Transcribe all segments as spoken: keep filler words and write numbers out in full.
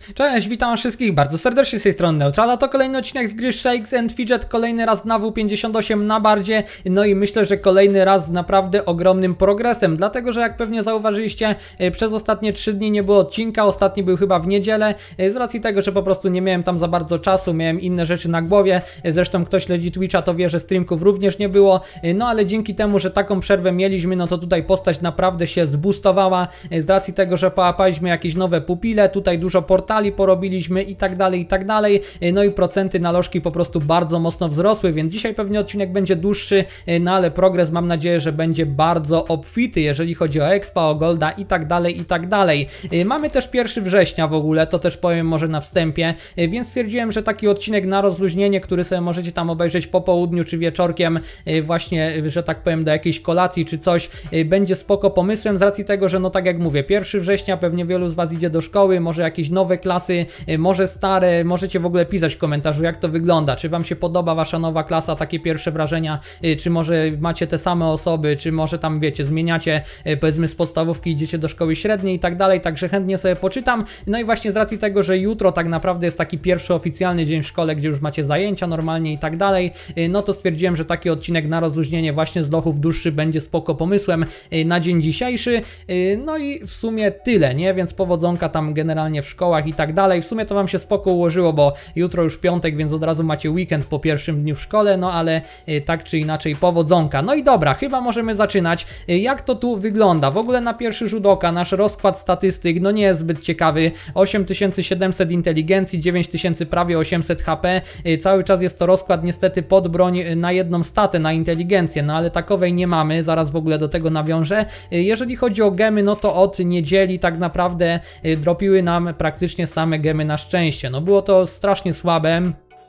Cześć, witam wszystkich bardzo serdecznie z tej strony Neutrala. To kolejny odcinek z gry Shakes and Fidget, kolejny raz na W pięćdziesiąt osiem na bardzie. No i myślę, że kolejny raz z naprawdę ogromnym progresem, dlatego że jak pewnie zauważyliście, przez ostatnie trzy dni nie było odcinka, ostatni był chyba w niedzielę, z racji tego, że po prostu nie miałem tam za bardzo czasu, miałem inne rzeczy na głowie. Zresztą kto śledzi Twitcha, to wie, że streamków również nie było, no ale dzięki temu, że taką przerwę mieliśmy, no to tutaj postać naprawdę się zboostowała, z racji tego, że połapaliśmy jakieś nowe pupile, tutaj dużo portali porobiliśmy i tak dalej, i tak dalej. No i procenty nalożki po prostu bardzo mocno wzrosły, więc dzisiaj pewnie odcinek będzie dłuższy, no ale progres mam nadzieję, że będzie bardzo obfity, jeżeli chodzi o expa, o golda i tak dalej, i tak dalej. Mamy też pierwszego września w ogóle, to też powiem może na wstępie, więc stwierdziłem, że taki odcinek na rozluźnienie, który sobie możecie tam obejrzeć po południu czy wieczorkiem, właśnie, że tak powiem, do jakiejś kolacji czy coś, będzie spoko pomysłem, z racji tego, że no tak jak mówię, pierwszego września pewnie wielu z Was idzie do szkoły, może jakieś nowe klasy, może stare, możecie w ogóle pisać w komentarzu, jak to wygląda, czy Wam się podoba Wasza nowa klasa, takie pierwsze wrażenia, czy może macie te same osoby, czy może tam wiecie, zmieniacie, powiedzmy z podstawówki idziecie do szkoły średniej i tak dalej, także chętnie sobie poczytam. No i właśnie z racji tego, że jutro tak naprawdę jest taki pierwszy oficjalny dzień w szkole, gdzie już macie zajęcia normalnie i tak dalej, no to stwierdziłem, że taki odcinek na rozluźnienie właśnie z lochów dłuższy będzie spoko pomysłem na dzień dzisiejszy. No i w sumie tyle, nie? Więc powodzonka tam generalnie w szkołach i tak dalej. W sumie to Wam się spoko ułożyło, bo jutro już piątek, więc od razu macie weekend po pierwszym dniu w szkole, no ale tak czy inaczej powodzonka. No i dobra, chyba możemy zaczynać. Jak to tu wygląda? W ogóle na pierwszy rzut oka nasz rozkład statystyk no nie jest zbyt ciekawy. osiem tysięcy siedemset inteligencji, dziewięć tysięcy prawie osiemset H P. Cały czas jest to rozkład niestety pod broń na jedną statę, na inteligencję, no ale takowej nie mamy, zaraz w ogóle do tego nawiążę. Jeżeli chodzi o gemy, no to od niedzieli tak naprawdę dropiły nam praktycznie same gemy na szczęście. No było to strasznie słabe.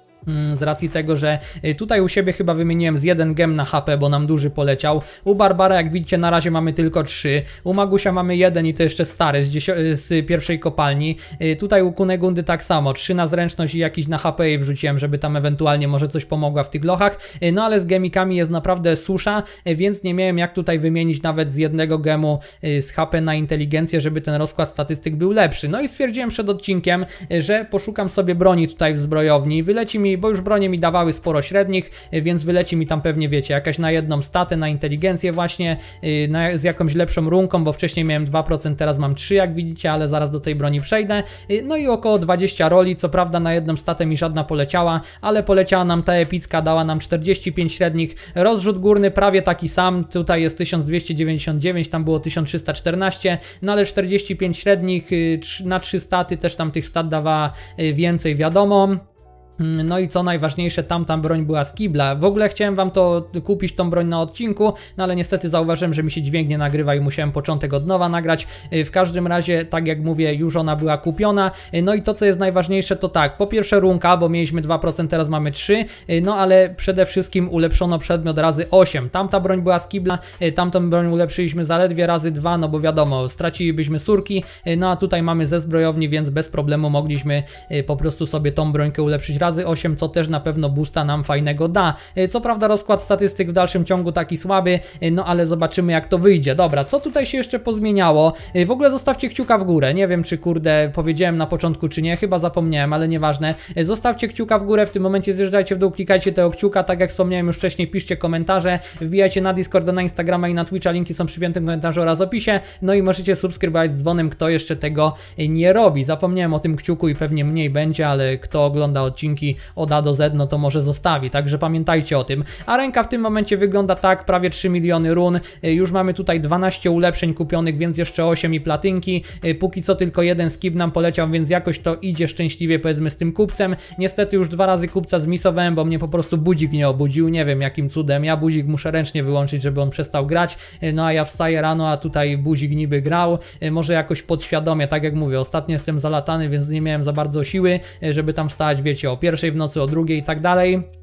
Z racji tego, że tutaj u siebie chyba wymieniłem z jeden gem na H P, bo nam duży poleciał. U Barbara, jak widzicie, na razie mamy tylko trzy. U Magusia mamy jeden i to jeszcze stary z, z pierwszej kopalni. Tutaj u Kunegundy tak samo. trzy na zręczność i jakiś na H P jej wrzuciłem, żeby tam ewentualnie może coś pomogła w tych lochach. No ale z gemikami jest naprawdę susza, więc nie miałem jak tutaj wymienić nawet z jednego gemu z H P na inteligencję, żeby ten rozkład statystyk był lepszy. No i stwierdziłem przed odcinkiem, że poszukam sobie broni tutaj w zbrojowni. Wyleci mi, bo już bronie mi dawały sporo średnich, więc wyleci mi tam pewnie, wiecie, jakaś na jedną statę, na inteligencję właśnie, na, z jakąś lepszą runką, bo wcześniej miałem dwa procent, teraz mam trzy, jak widzicie, ale zaraz do tej broni przejdę. No i około dwadzieścia roli, co prawda na jedną statę mi żadna poleciała, ale poleciała nam ta epicka, dała nam czterdzieści pięć średnich, rozrzut górny prawie taki sam, tutaj jest tysiąc dwieście dziewięćdziesiąt dziewięć, tam było tysiąc trzysta czternaście, no ale czterdzieści pięć średnich, na trzy staty też tam tych stat dawała więcej, wiadomo. No i co najważniejsze, tamta broń była z kibla. W ogóle chciałem Wam to kupić, tą broń na odcinku, no ale niestety zauważyłem, że mi się dźwięk nie nagrywa i musiałem początek od nowa nagrać. W każdym razie, tak jak mówię, już ona była kupiona. No i to, co jest najważniejsze, to tak, po pierwsze runka, bo mieliśmy dwa procent, teraz mamy trzy, no ale przede wszystkim ulepszono przedmiot razy osiem. Tamta broń była z kibla, tamtą broń ulepszyliśmy zaledwie razy dwa, no bo wiadomo, stracilibyśmy surki, no a tutaj mamy ze zbrojowni, więc bez problemu mogliśmy po prostu sobie tą brońkę ulepszyć razy osiem, co też na pewno boosta nam fajnego da. Co prawda rozkład statystyk w dalszym ciągu taki słaby, no ale zobaczymy, jak to wyjdzie. Dobra, co tutaj się jeszcze pozmieniało? W ogóle zostawcie kciuka w górę. Nie wiem, czy kurde powiedziałem na początku, czy nie, chyba zapomniałem, ale nieważne. Zostawcie kciuka w górę, w tym momencie zjeżdżajcie w dół, klikajcie tego kciuka, tak jak wspomniałem już wcześniej, piszcie komentarze, wbijajcie na Discorda, na Instagrama i na Twitcha, linki są przy piątym komentarzu oraz opisie, no i możecie subskrybować z dzwonem, kto jeszcze tego nie robi. Zapomniałem o tym kciuku i pewnie mniej będzie, ale kto ogląda odcinki od A do Z, no to może zostawi, także pamiętajcie o tym. A ręka w tym momencie wygląda tak, prawie trzy miliony run, już mamy tutaj dwanaście ulepszeń kupionych, więc jeszcze osiem i platynki, póki co tylko jeden skip nam poleciał, więc jakoś to idzie szczęśliwie, powiedzmy, z tym kupcem. Niestety już dwa razy kupca zmisowałem, bo mnie po prostu budzik nie obudził, nie wiem jakim cudem, ja budzik muszę ręcznie wyłączyć, żeby on przestał grać, no a ja wstaję rano, a tutaj budzik niby grał, może jakoś podświadomie, tak jak mówię, ostatnio jestem zalatany, więc nie miałem za bardzo siły, żeby tam wstać, wiecie, o pierwszej w nocy, o drugiej i tak dalej.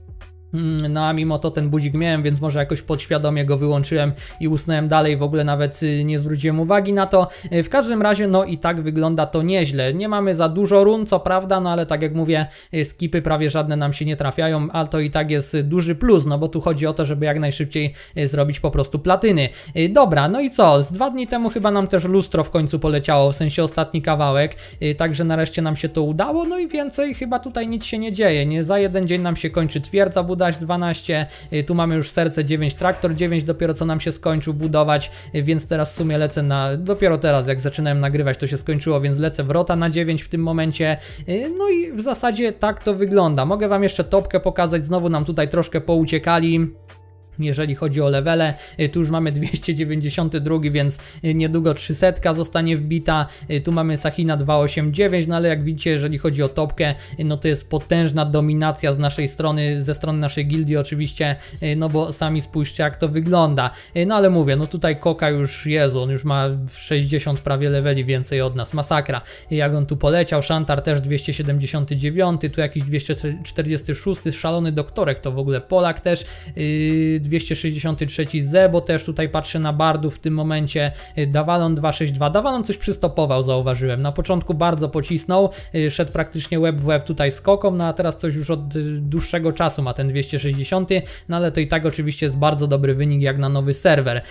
No a mimo to ten budzik miałem, więc może jakoś podświadomie go wyłączyłem i usnąłem dalej, w ogóle nawet nie zwróciłem uwagi na to. W każdym razie no i tak wygląda to nieźle. Nie mamy za dużo run, co prawda, no ale tak jak mówię, skipy prawie żadne nam się nie trafiają, ale to i tak jest duży plus, no bo tu chodzi o to, żeby jak najszybciej zrobić po prostu platyny. Dobra, no i co? Z dwa dni temu chyba nam też lustro w końcu poleciało, w sensie ostatni kawałek, także nareszcie nam się to udało, no i więcej chyba tutaj nic się nie dzieje, nie za jeden dzień nam się kończy twierdza budować dwanaście, tu mamy już serce dziewięć, traktor dziewięć dopiero co nam się skończył budować, więc teraz w sumie lecę na, dopiero teraz jak zaczynałem nagrywać to się skończyło, więc lecę wrota na dziewięć w tym momencie, no i w zasadzie tak to wygląda. Mogę wam jeszcze topkę pokazać, znowu nam tutaj troszkę pouciekali. Jeżeli chodzi o levele, tu już mamy dwieście dziewięćdziesiąty drugi, więc niedługo trzysta zostanie wbita. Tu mamy Sahina dwieście osiemdziesiąt dziewięć, no ale jak widzicie, jeżeli chodzi o topkę, no to jest potężna dominacja z naszej strony, ze strony naszej gildii oczywiście, no bo sami spójrzcie jak to wygląda. No ale mówię, no tutaj Koka już, Jezu, on już ma sześćdziesiąt prawie leveli więcej od nas, masakra. Jak on tu poleciał, Shantar też dwieście siedemdziesiąty dziewiąty, tu jakiś dwieście czterdziesty szósty, szalony doktorek to w ogóle Polak też, yy, dwieście sześćdziesiąty trzeci Zebo też tutaj patrzę na bardów w tym momencie, Dawalon dwieście sześćdziesiąt dwa, Dawalon coś przystopował, zauważyłem, na początku bardzo pocisnął, szedł praktycznie łeb w łeb tutaj z Koką, no a teraz coś już od dłuższego czasu ma ten dwieście sześćdziesiąty, no ale to i tak oczywiście jest bardzo dobry wynik jak na nowy serwer.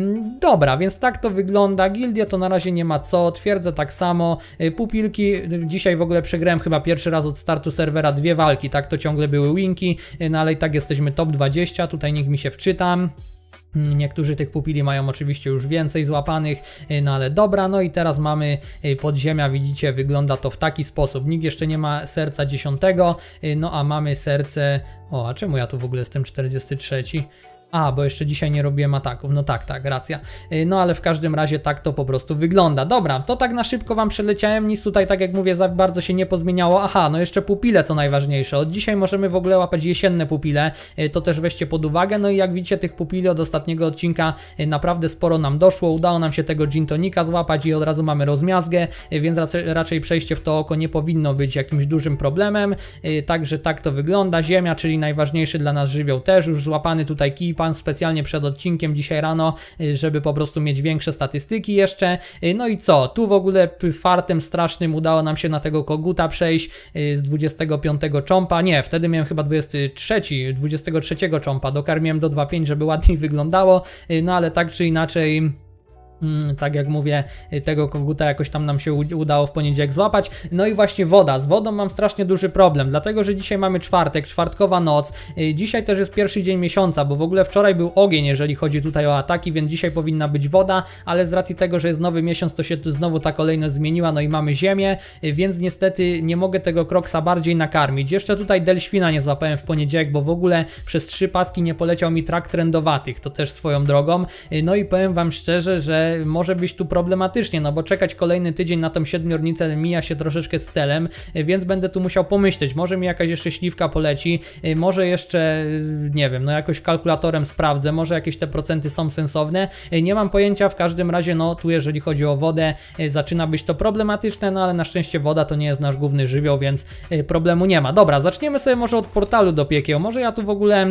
Dobra, więc tak to wygląda, gildia to na razie nie ma co, twierdzę tak samo, pupilki, dzisiaj w ogóle przegrałem chyba pierwszy raz od startu serwera dwie walki, tak to ciągle były winki, no ale i tak jesteśmy top dwadzieścia, tutaj nikt mi się wczytam. Niektórzy tych pupili mają oczywiście już więcej złapanych, no ale dobra, no i teraz mamy podziemia, widzicie, wygląda to w taki sposób, nikt jeszcze nie ma serca dziesiątego, no a mamy serce, o a czemu ja tu w ogóle jestem czterdziesty trzeci? A, bo jeszcze dzisiaj nie robiłem ataków, no tak, tak, racja. No ale w każdym razie tak to po prostu wygląda. Dobra, to tak na szybko wam przeleciałem, nic tutaj tak jak mówię za bardzo się nie pozmieniało. Aha, no jeszcze pupile co najważniejsze. Od dzisiaj możemy w ogóle łapać jesienne pupile, to też weźcie pod uwagę. No i jak widzicie tych pupili od ostatniego odcinka naprawdę sporo nam doszło. Udało nam się tego gin tonika złapać i od razu mamy rozmiazgę, więc raczej przejście w to oko nie powinno być jakimś dużym problemem. Także tak to wygląda. Ziemia, czyli najważniejszy dla nas żywioł też już złapany tutaj kij pan specjalnie przed odcinkiem dzisiaj rano, żeby po prostu mieć większe statystyki jeszcze. No i co? Tu w ogóle fartem strasznym udało nam się na tego koguta przejść z dwudziestego piątego czompa. Nie, wtedy miałem chyba dwudziesty trzeci, dwudziestego trzeciego czompa. Dokarmiłem do dwa pięć, żeby ładniej wyglądało. No ale tak czy inaczej... Hmm, tak jak mówię, tego koguta jakoś tam nam się udało w poniedziałek złapać. No i właśnie woda. Z wodą mam strasznie duży problem, dlatego że dzisiaj mamy czwartek, czwartkowa noc. Dzisiaj też jest pierwszy dzień miesiąca, bo w ogóle wczoraj był ogień, jeżeli chodzi tutaj o ataki, więc dzisiaj powinna być woda, ale z racji tego, że jest nowy miesiąc, to się tu znowu ta kolejność zmieniła, no i mamy ziemię, więc niestety nie mogę tego kroksa bardziej nakarmić. Jeszcze tutaj delświna nie złapałem w poniedziałek, bo w ogóle przez trzy paski nie poleciał mi trak trendowatych, to też swoją drogą. No i powiem wam szczerze, że może być tu problematycznie, no bo czekać kolejny tydzień na tą siedmiornicę mija się troszeczkę z celem, więc będę tu musiał pomyśleć, może mi jakaś jeszcze śliwka poleci, może jeszcze, nie wiem, no jakoś kalkulatorem sprawdzę, może jakieś te procenty są sensowne, nie mam pojęcia, w każdym razie no tu jeżeli chodzi o wodę zaczyna być to problematyczne, no ale na szczęście woda to nie jest nasz główny żywioł, więc problemu nie ma. Dobra, zaczniemy sobie może od portalu do piekieł, może ja tu w ogóle...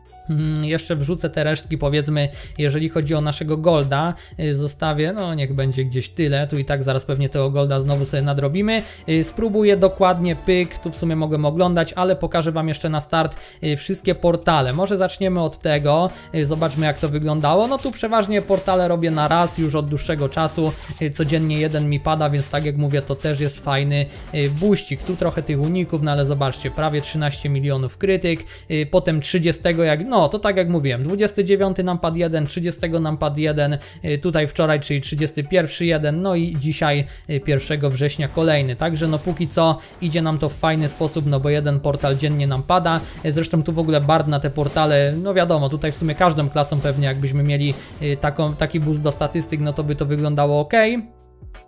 Jeszcze wrzucę te resztki, powiedzmy, jeżeli chodzi o naszego golda, zostawię, no niech będzie gdzieś tyle, tu i tak zaraz pewnie tego golda znowu sobie nadrobimy. Spróbuję dokładnie, pyk, tu w sumie mogę oglądać, ale pokażę wam jeszcze na start wszystkie portale. Może zaczniemy od tego, zobaczmy jak to wyglądało. No tu przeważnie portale robię na raz już od dłuższego czasu, codziennie jeden mi pada, więc tak jak mówię, to też jest fajny buścik. Tu trochę tych uników, no ale zobaczcie, prawie trzynaście milionów krytyk, potem trzydziestego jak, no No, to tak jak mówiłem, dwudziestego dziewiątego nam padł jeden, trzydziestego nam padł jeden, tutaj wczoraj, czyli trzydziestego pierwszego jeden, no i dzisiaj pierwszego września kolejny, także no póki co idzie nam to w fajny sposób, no bo jeden portal dziennie nam pada, zresztą tu w ogóle bard na te portale, no wiadomo, tutaj w sumie każdą klasą pewnie jakbyśmy mieli taką, taki boost do statystyk, no to by to wyglądało ok.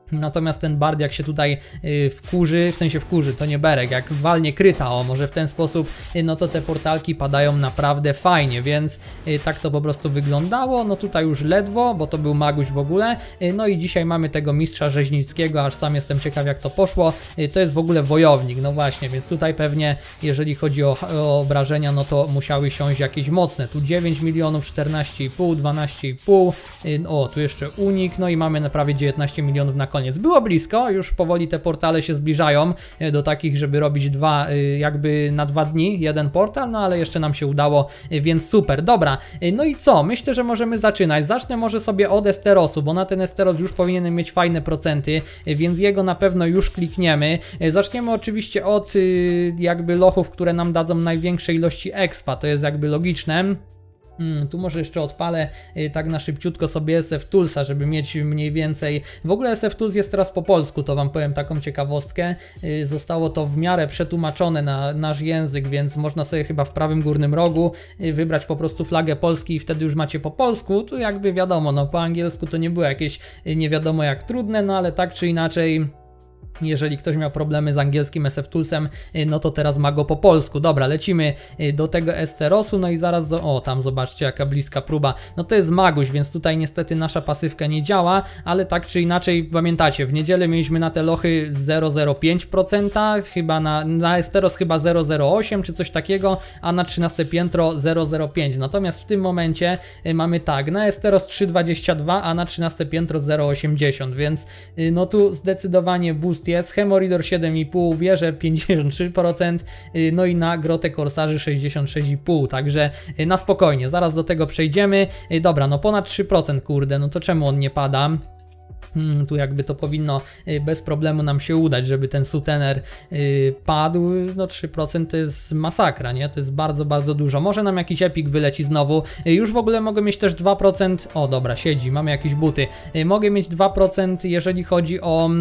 Natomiast ten bard jak się tutaj y, wkurzy, w sensie wkurzy, to nie berek, jak walnie kryta, o może w ten sposób, y, no to te portalki padają naprawdę fajnie, więc y, tak to po prostu wyglądało. No tutaj już ledwo, bo to był Maguś w ogóle, y, no i dzisiaj mamy tego mistrza rzeźnickiego, aż sam jestem ciekaw jak to poszło. Y, to jest w ogóle wojownik, no właśnie, więc tutaj pewnie jeżeli chodzi o, o obrażenia, no to musiały siąść jakieś mocne. Tu dziewięć milionów, czternaście i pół, dwanaście i pół, y, o tu jeszcze unik, no i mamy na prawie dziewiętnaście milionów na koniec. Było blisko, już powoli te portale się zbliżają do takich, żeby robić dwa, jakby na dwa dni jeden portal, no ale jeszcze nam się udało, więc super, dobra. No i co? Myślę, że możemy zaczynać. Zacznę może sobie od Esterosu, bo na ten Esteros już powinien mieć fajne procenty, więc jego na pewno już klikniemy. Zaczniemy oczywiście od jakby lochów, które nam dadzą największe ilości expa, to jest jakby logiczne. Hmm, tu może jeszcze odpalę y, tak na szybciutko sobie S F Toolsa, żeby mieć mniej więcej. W ogóle S F Tools jest teraz po polsku, to wam powiem taką ciekawostkę. Y, zostało to w miarę przetłumaczone na nasz język, więc można sobie chyba w prawym górnym rogu y, wybrać po prostu flagę Polski i wtedy już macie po polsku. Tu jakby wiadomo, no po angielsku to nie było jakieś y, nie wiadomo jak trudne, no ale tak czy inaczej. Jeżeli ktoś miał problemy z angielskim S F Toolsem, no to teraz ma go po polsku. Dobra, lecimy do tego Esterosu, no i zaraz, o tam zobaczcie jaka bliska próba. No to jest Maguś, więc tutaj niestety nasza pasywka nie działa, ale tak czy inaczej pamiętacie, w niedzielę mieliśmy na te lochy zero przecinek zero pięć procent, chyba na, na Esteros chyba zero przecinek zero osiem czy coś takiego, a na trzynaste piętro zero przecinek zero pięć. Natomiast w tym momencie mamy tak, na Esteros trzy przecinek dwadzieścia dwa, a na trzynaste piętro zero przecinek osiemdziesiąt, więc no tu zdecydowanie boost jest. Hemoridor siedem i pół, wieże pięćdziesiąt trzy procent, no i na Grotę Korsarzy sześćdziesiąt sześć i pół, także na spokojnie, zaraz do tego przejdziemy. Dobra, no ponad trzy procent, kurde, no to czemu on nie pada? Hmm, tu jakby to powinno y, bez problemu nam się udać, żeby ten sutener y, padł. No trzy procent to jest masakra, nie? To jest bardzo, bardzo dużo. Może nam jakiś epik wyleci znowu. Y, już w ogóle mogę mieć też dwa procent. O dobra, siedzi, mamy jakieś buty. Y, mogę mieć dwa procent jeżeli chodzi o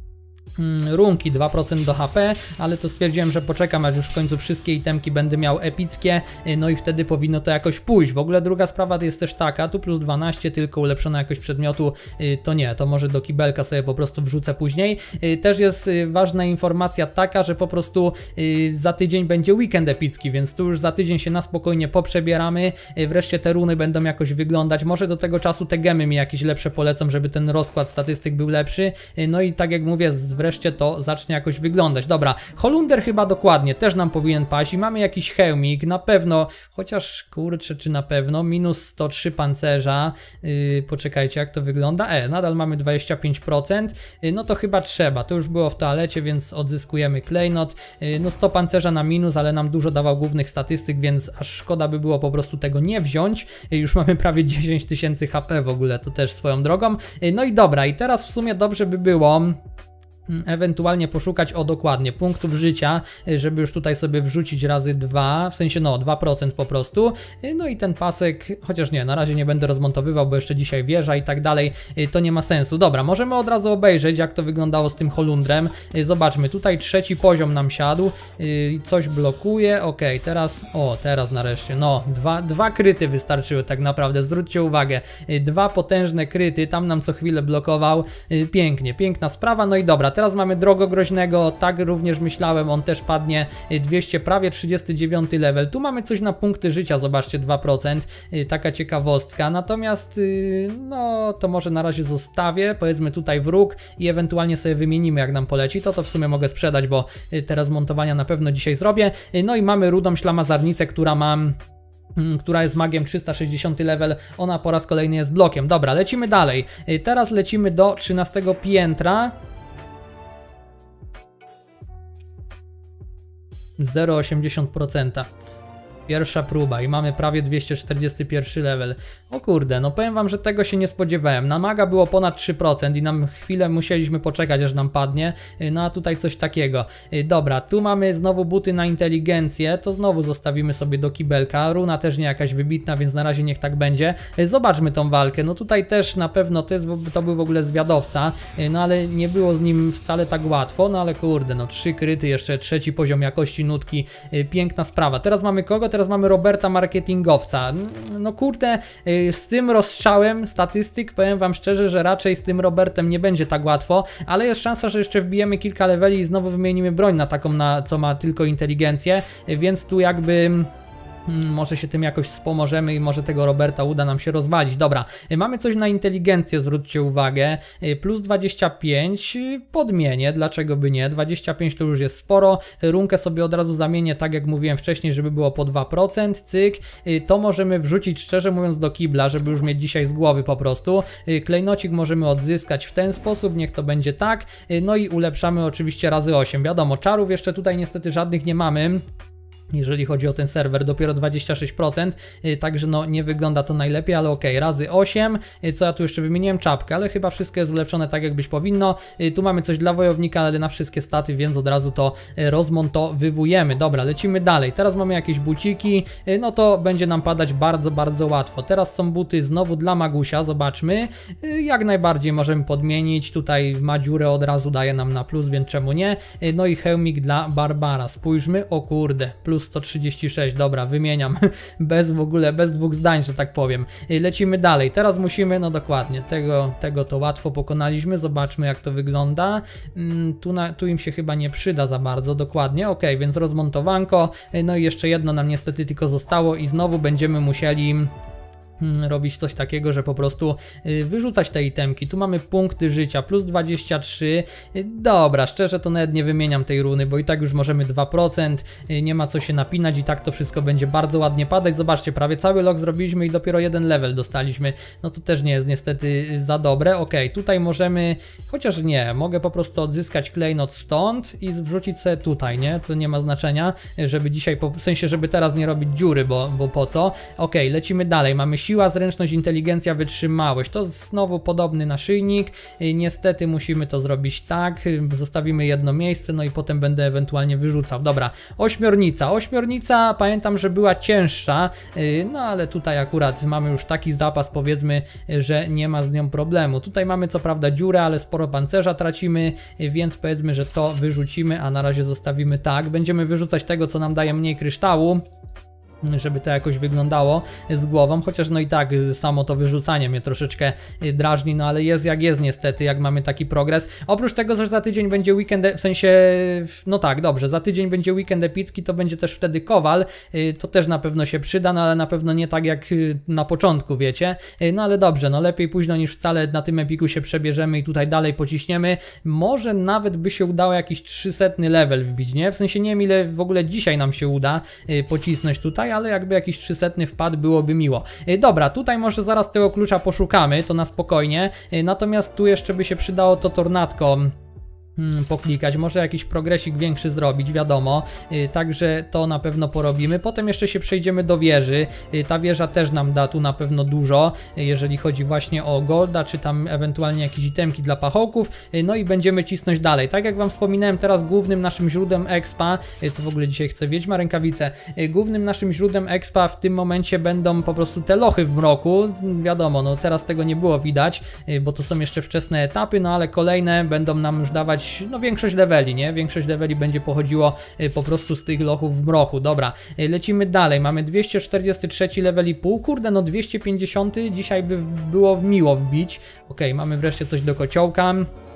runki, dwa procent do H P, ale to stwierdziłem, że poczekam, aż już w końcu wszystkie itemki będę miał epickie, no i wtedy powinno to jakoś pójść. W ogóle druga sprawa to jest też taka, tu plus dwanaście, tylko ulepszona jakość przedmiotu, to nie, to może do kibelka sobie po prostu wrzucę później. Też jest ważna informacja taka, że po prostu za tydzień będzie weekend epicki, więc tu już za tydzień się na spokojnie poprzebieramy, wreszcie te runy będą jakoś wyglądać, może do tego czasu te gemy mi jakieś lepsze polecą, żeby ten rozkład statystyk był lepszy, no i tak jak mówię, wreszcie to zacznie jakoś wyglądać. Dobra, Holunder chyba dokładnie też nam powinien paść i mamy jakiś hełmik, na pewno, chociaż kurczę, czy na pewno, minus sto trzy pancerza, yy, poczekajcie jak to wygląda, e, nadal mamy dwadzieścia pięć procent, yy, no to chyba trzeba, to już było w toalecie, więc odzyskujemy klejnot, yy, no sto pancerza na minus, ale nam dużo dawał głównych statystyk, więc aż szkoda by było po prostu tego nie wziąć, yy, już mamy prawie dziesięć tysięcy H P w ogóle, to też swoją drogą, yy, no i dobra, i teraz w sumie dobrze by było ewentualnie poszukać o dokładnie punktów życia, żeby już tutaj sobie wrzucić razy dwa, w sensie no dwa procent po prostu, no i ten pasek, chociaż nie, na razie nie będę rozmontowywał, bo jeszcze dzisiaj wieża i tak dalej, to nie ma sensu. Dobra, możemy od razu obejrzeć jak to wyglądało z tym Holundrem, zobaczmy, tutaj trzeci poziom nam siadł, coś blokuje, ok, teraz, o teraz nareszcie, no dwa, dwa kryty wystarczyły tak naprawdę, zwróćcie uwagę, dwa potężne kryty, tam nam co chwilę blokował, pięknie, piękna sprawa, no i dobra, teraz mamy Drogogroźnego, tak również myślałem, on też padnie, dwieście, prawie trzydziesty dziewiąty level. Tu mamy coś na punkty życia, zobaczcie, dwa procent, taka ciekawostka. Natomiast, no to może na razie zostawię, powiedzmy tutaj wróg i ewentualnie sobie wymienimy jak nam poleci. To to w sumie mogę sprzedać, bo teraz montowania na pewno dzisiaj zrobię. No i mamy rudą ślamazarnicę, która mam... która jest magiem trzysta sześćdziesiąty level, ona po raz kolejny jest blokiem. Dobra, lecimy dalej. Teraz lecimy do trzynastego piętra. zero przecinek osiemdziesiąt procent. Pierwsza próba i mamy prawie dwieście czterdziesty pierwszy level. O kurde, no powiem wam, że tego się nie spodziewałem. Na maga było ponad trzy procent i nam chwilę musieliśmy poczekać, aż nam padnie. No a tutaj coś takiego. Dobra, tu mamy znowu buty na inteligencję, to znowu zostawimy sobie do kibelka. Runa też nie jakaś wybitna, więc na razie niech tak będzie. Zobaczmy tą walkę. No tutaj też na pewno to, jest, to był w ogóle zwiadowca, no ale nie było z nim wcale tak łatwo. No ale kurde, no trzy kryty, jeszcze trzeci poziom jakości nutki. Piękna sprawa. Teraz mamy kogo? teraz mamy Roberta marketingowca. No kurde, z tym rozstrzałem statystyk powiem wam szczerze, że raczej z tym Robertem nie będzie tak łatwo, ale jest szansa, że jeszcze wbijemy kilka leveli i znowu wymienimy broń na taką, na, co ma tylko inteligencję, więc tu jakby... Hmm, może się tym jakoś wspomożemy i może tego Roberta uda nam się rozwalić. Dobra, mamy coś na inteligencję, zwróćcie uwagę, plus dwadzieścia pięć, podmienię, dlaczego by nie, dwadzieścia pięć to już jest sporo, runkę sobie od razu zamienię, tak jak mówiłem wcześniej, żeby było po dwa procent, cyk, to możemy wrzucić szczerze mówiąc do kibla, żeby już mieć dzisiaj z głowy po prostu, klejnocik możemy odzyskać w ten sposób, niech to będzie tak, no i ulepszamy oczywiście razy osiem, wiadomo, czarów jeszcze tutaj niestety żadnych nie mamy, jeżeli chodzi o ten serwer, dopiero dwadzieścia sześć procent, także no nie wygląda to najlepiej, ale ok, razy osiem, co ja tu jeszcze wymieniłem, czapkę, ale chyba wszystko jest ulepszone tak jak być powinno, tu mamy coś dla wojownika, ale na wszystkie staty, więc od razu to rozmontowywujemy. Dobra, lecimy dalej, teraz mamy jakieś buciki, no to będzie nam padać bardzo, bardzo łatwo. Teraz są buty znowu dla Magusia, zobaczmy, jak najbardziej możemy podmienić, tutaj ma dziurę, od razu daje nam na plus, więc czemu nie, no i hełmik dla Barbara, spójrzmy, o kurde, plus sto trzydzieści sześć, dobra, wymieniam bez w ogóle, bez dwóch zdań, że tak powiem. Lecimy dalej, teraz musimy, no dokładnie, tego, tego to łatwo pokonaliśmy, zobaczmy jak to wygląda, tu, na, tu im się chyba nie przyda za bardzo, dokładnie, ok, więc rozmontowanko, no i jeszcze jedno nam niestety tylko zostało i znowu będziemy musieli robić coś takiego, że po prostu wyrzucać te itemki. Tu mamy punkty życia, plus dwadzieścia trzy. Dobra, szczerze to nawet nie wymieniam tej runy, bo i tak już możemy dwa procent, nie ma co się napinać i tak to wszystko będzie bardzo ładnie padać. Zobaczcie, prawie cały log zrobiliśmy i dopiero jeden level dostaliśmy. No to też nie jest niestety za dobre. Ok, tutaj możemy, chociaż nie, mogę po prostu odzyskać klejnot stąd i wrzucić sobie tutaj, nie? To nie ma znaczenia, żeby dzisiaj, w sensie, żeby teraz nie robić dziury, bo, bo po co? Ok, lecimy dalej, mamy siła, zręczność, inteligencja, wytrzymałość. To znowu podobny naszyjnik. Niestety musimy to zrobić tak. Zostawimy jedno miejsce, no i potem będę ewentualnie wyrzucał. Dobra, ośmiornica. Ośmiornica, pamiętam, że była cięższa, no ale tutaj akurat mamy już taki zapas, powiedzmy, że nie ma z nią problemu. Tutaj mamy co prawda dziurę, ale sporo pancerza tracimy, więc powiedzmy, że to wyrzucimy, a na razie zostawimy tak. Będziemy wyrzucać tego, co nam daje mniej kryształu, żeby to jakoś wyglądało z głową, chociaż no i tak samo to wyrzucanie mnie troszeczkę drażni, no ale jest jak jest niestety, jak mamy taki progres. Oprócz tego, że za tydzień będzie weekend, w sensie, no tak, dobrze, za tydzień będzie weekend epicki, to będzie też wtedy kowal, to też na pewno się przyda, no ale na pewno nie tak jak na początku, wiecie, no ale dobrze, no lepiej późno niż wcale, na tym epiku się przebierzemy i tutaj dalej pociśniemy, może nawet by się udało jakiś trzysetny level wbić, nie? W sensie nie wiem ile w ogóle dzisiaj nam się uda pocisnąć tutaj, ale jakby jakiś trzysetny wpadł, byłoby miło. Dobra, tutaj może zaraz tego klucza poszukamy, to na spokojnie, natomiast tu jeszcze by się przydało to tornadko Hmm, poklikać, może jakiś progresik większy zrobić, wiadomo, yy, także to na pewno porobimy. Potem jeszcze się przejdziemy do wieży, yy, ta wieża też nam da tu na pewno dużo, yy, jeżeli chodzi właśnie o golda, czy tam ewentualnie jakieś itemki dla pachołków, yy, no i będziemy cisnąć dalej. Tak jak wam wspominałem, teraz głównym naszym źródłem expa, yy, co w ogóle dzisiaj chcę, Wiedźma rękawice, yy, głównym naszym źródłem expa w tym momencie będą po prostu te lochy w mroku, wiadomo, no teraz tego nie było widać, yy, bo to są jeszcze wczesne etapy, no ale kolejne będą nam już dawać no większość leveli, nie? Większość leveli będzie pochodziło y, po prostu z tych lochów w mroku. Dobra, y, lecimy dalej. Mamy dwieście czterdzieści trzy level i pół. Kurde, no dwieście pięćdziesiąt dzisiaj by było miło wbić. Ok, mamy wreszcie coś do kociołka.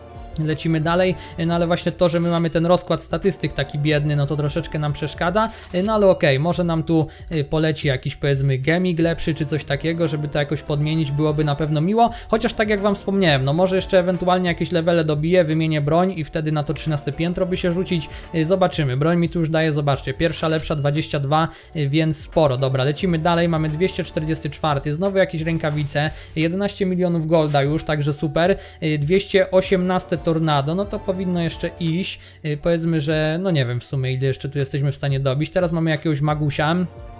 Lecimy dalej, no ale właśnie to, że my mamy ten rozkład statystyk taki biedny, no to troszeczkę nam przeszkadza, no ale okej, okay, może nam tu poleci jakiś powiedzmy gemik lepszy czy coś takiego, żeby to jakoś podmienić, byłoby na pewno miło, chociaż tak jak wam wspomniałem, no może jeszcze ewentualnie jakieś levele dobiję, wymienię broń i wtedy na to trzynaste piętro by się rzucić, zobaczymy, broń mi tu już daje, zobaczcie, pierwsza lepsza dwadzieścia dwa, więc sporo, dobra, lecimy dalej, mamy dwieście czterdzieści cztery, znowu jakieś rękawice, jedenaście milionów golda już, także super, dwieście osiemnaście tornado, no to powinno jeszcze iść, yy, powiedzmy, że no nie wiem w sumie ile jeszcze tu jesteśmy w stanie dobić, teraz mamy jakiegoś magusia,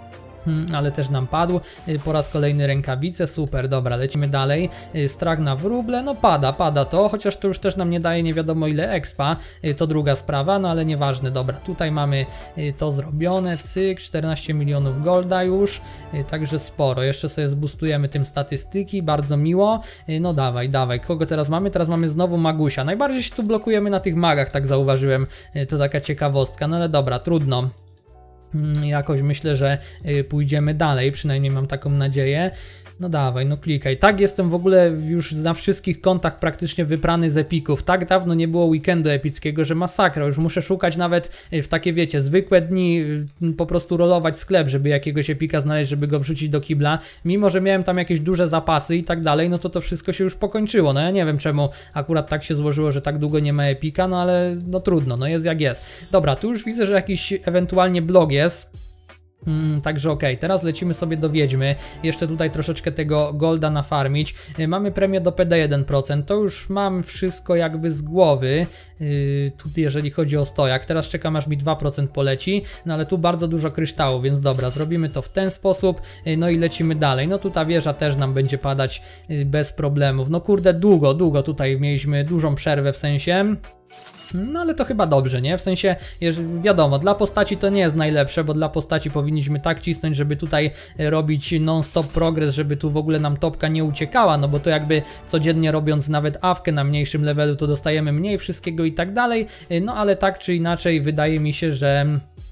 Hmm, ale też nam padł, yy, po raz kolejny rękawice, super, dobra, lecimy dalej, yy, strach na wróble, no pada, pada to, chociaż to już też nam nie daje nie wiadomo ile expa, yy, to druga sprawa, no ale nieważne, dobra, tutaj mamy yy, to zrobione, cyk, czternaście milionów golda już, yy, także sporo, jeszcze sobie zboostujemy tym statystyki, bardzo miło, yy, no dawaj, dawaj, kogo teraz mamy? Teraz mamy znowu magusia, najbardziej się tu blokujemy na tych magach, tak zauważyłem, yy, to taka ciekawostka, no ale dobra, trudno. Jakoś myślę, że pójdziemy dalej, przynajmniej mam taką nadzieję. No dawaj, no klikaj. Tak, jestem w ogóle już na wszystkich kontach praktycznie wyprany z epików. Tak dawno nie było weekendu epickiego, że masakra. Już muszę szukać nawet w takie, wiecie, zwykłe dni, po prostu rolować sklep, żeby jakiegoś epika znaleźć, żeby go wrzucić do kibla. Mimo że miałem tam jakieś duże zapasy i tak dalej, no to to wszystko się już pokończyło. No ja nie wiem czemu akurat tak się złożyło, że tak długo nie ma epika, no ale no trudno, no jest jak jest. Dobra, tu już widzę, że jakiś ewentualnie blog jest. Hmm, także okej, okay. Teraz lecimy sobie do Wiedźmy, jeszcze tutaj troszeczkę tego golda nafarmić. Yy, mamy premię do P D jeden procent, to już mam wszystko jakby z głowy, yy, tu jeżeli chodzi o stojak. Teraz czekam aż mi dwa procent poleci, no ale tu bardzo dużo kryształu, więc dobra, zrobimy to w ten sposób, yy, no i lecimy dalej. No tu ta wieża też nam będzie padać yy, bez problemów. No kurde, długo, długo tutaj mieliśmy dużą przerwę w sensie. No ale to chyba dobrze, nie? W sensie, wiadomo, dla postaci to nie jest najlepsze, bo dla postaci powinniśmy tak cisnąć, żeby tutaj robić non-stop progres, żeby tu w ogóle nam topka nie uciekała, no bo to jakby codziennie robiąc nawet awkę na mniejszym levelu, to dostajemy mniej wszystkiego i tak dalej, no ale tak czy inaczej wydaje mi się, że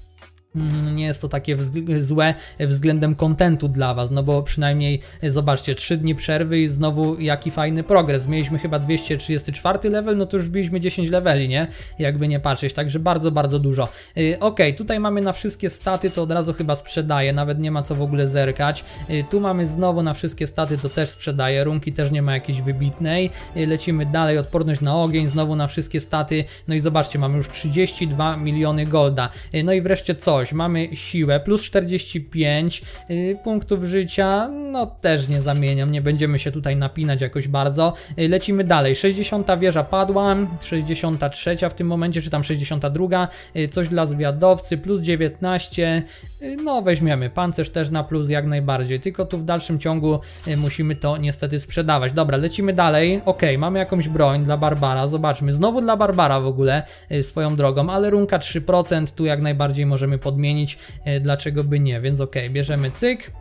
nie jest to takie złe względem kontentu dla was, no bo przynajmniej zobaczcie, trzy dni przerwy i znowu jaki fajny progres. Mieliśmy chyba dwieście trzydziesty czwarty level, no to już biliśmy dziesięć leveli, nie? Jakby nie patrzeć, także bardzo, bardzo dużo. Yy, ok, tutaj mamy na wszystkie staty, to od razu chyba sprzedaję, nawet nie ma co w ogóle zerkać. Yy, tu mamy znowu na wszystkie staty, to też sprzedaję, runki też nie ma jakiejś wybitnej. Yy, lecimy dalej, odporność na ogień, znowu na wszystkie staty, no i zobaczcie, mamy już trzydzieści dwa miliony golda. Yy, no i wreszcie co? Mamy siłę, plus czterdzieści pięć yy, punktów życia, no też nie zamieniam, nie będziemy się tutaj napinać jakoś bardzo. Yy, lecimy dalej, sześćdziesiąta wieża padła, sześćdziesiąta trzecia w tym momencie, czy tam sześćdziesiąta druga, yy, coś dla zwiadowcy, plus dziewiętnaście, yy, no weźmiemy, pancerz też na plus jak najbardziej, tylko tu w dalszym ciągu yy, musimy to niestety sprzedawać. Dobra, lecimy dalej, ok, mamy jakąś broń dla Barbara, zobaczmy, znowu dla Barbara w ogóle, yy, swoją drogą, ale runka trzy procent, tu jak najbardziej możemy podmienić. Dlaczego by nie, więc ok, bierzemy cyk.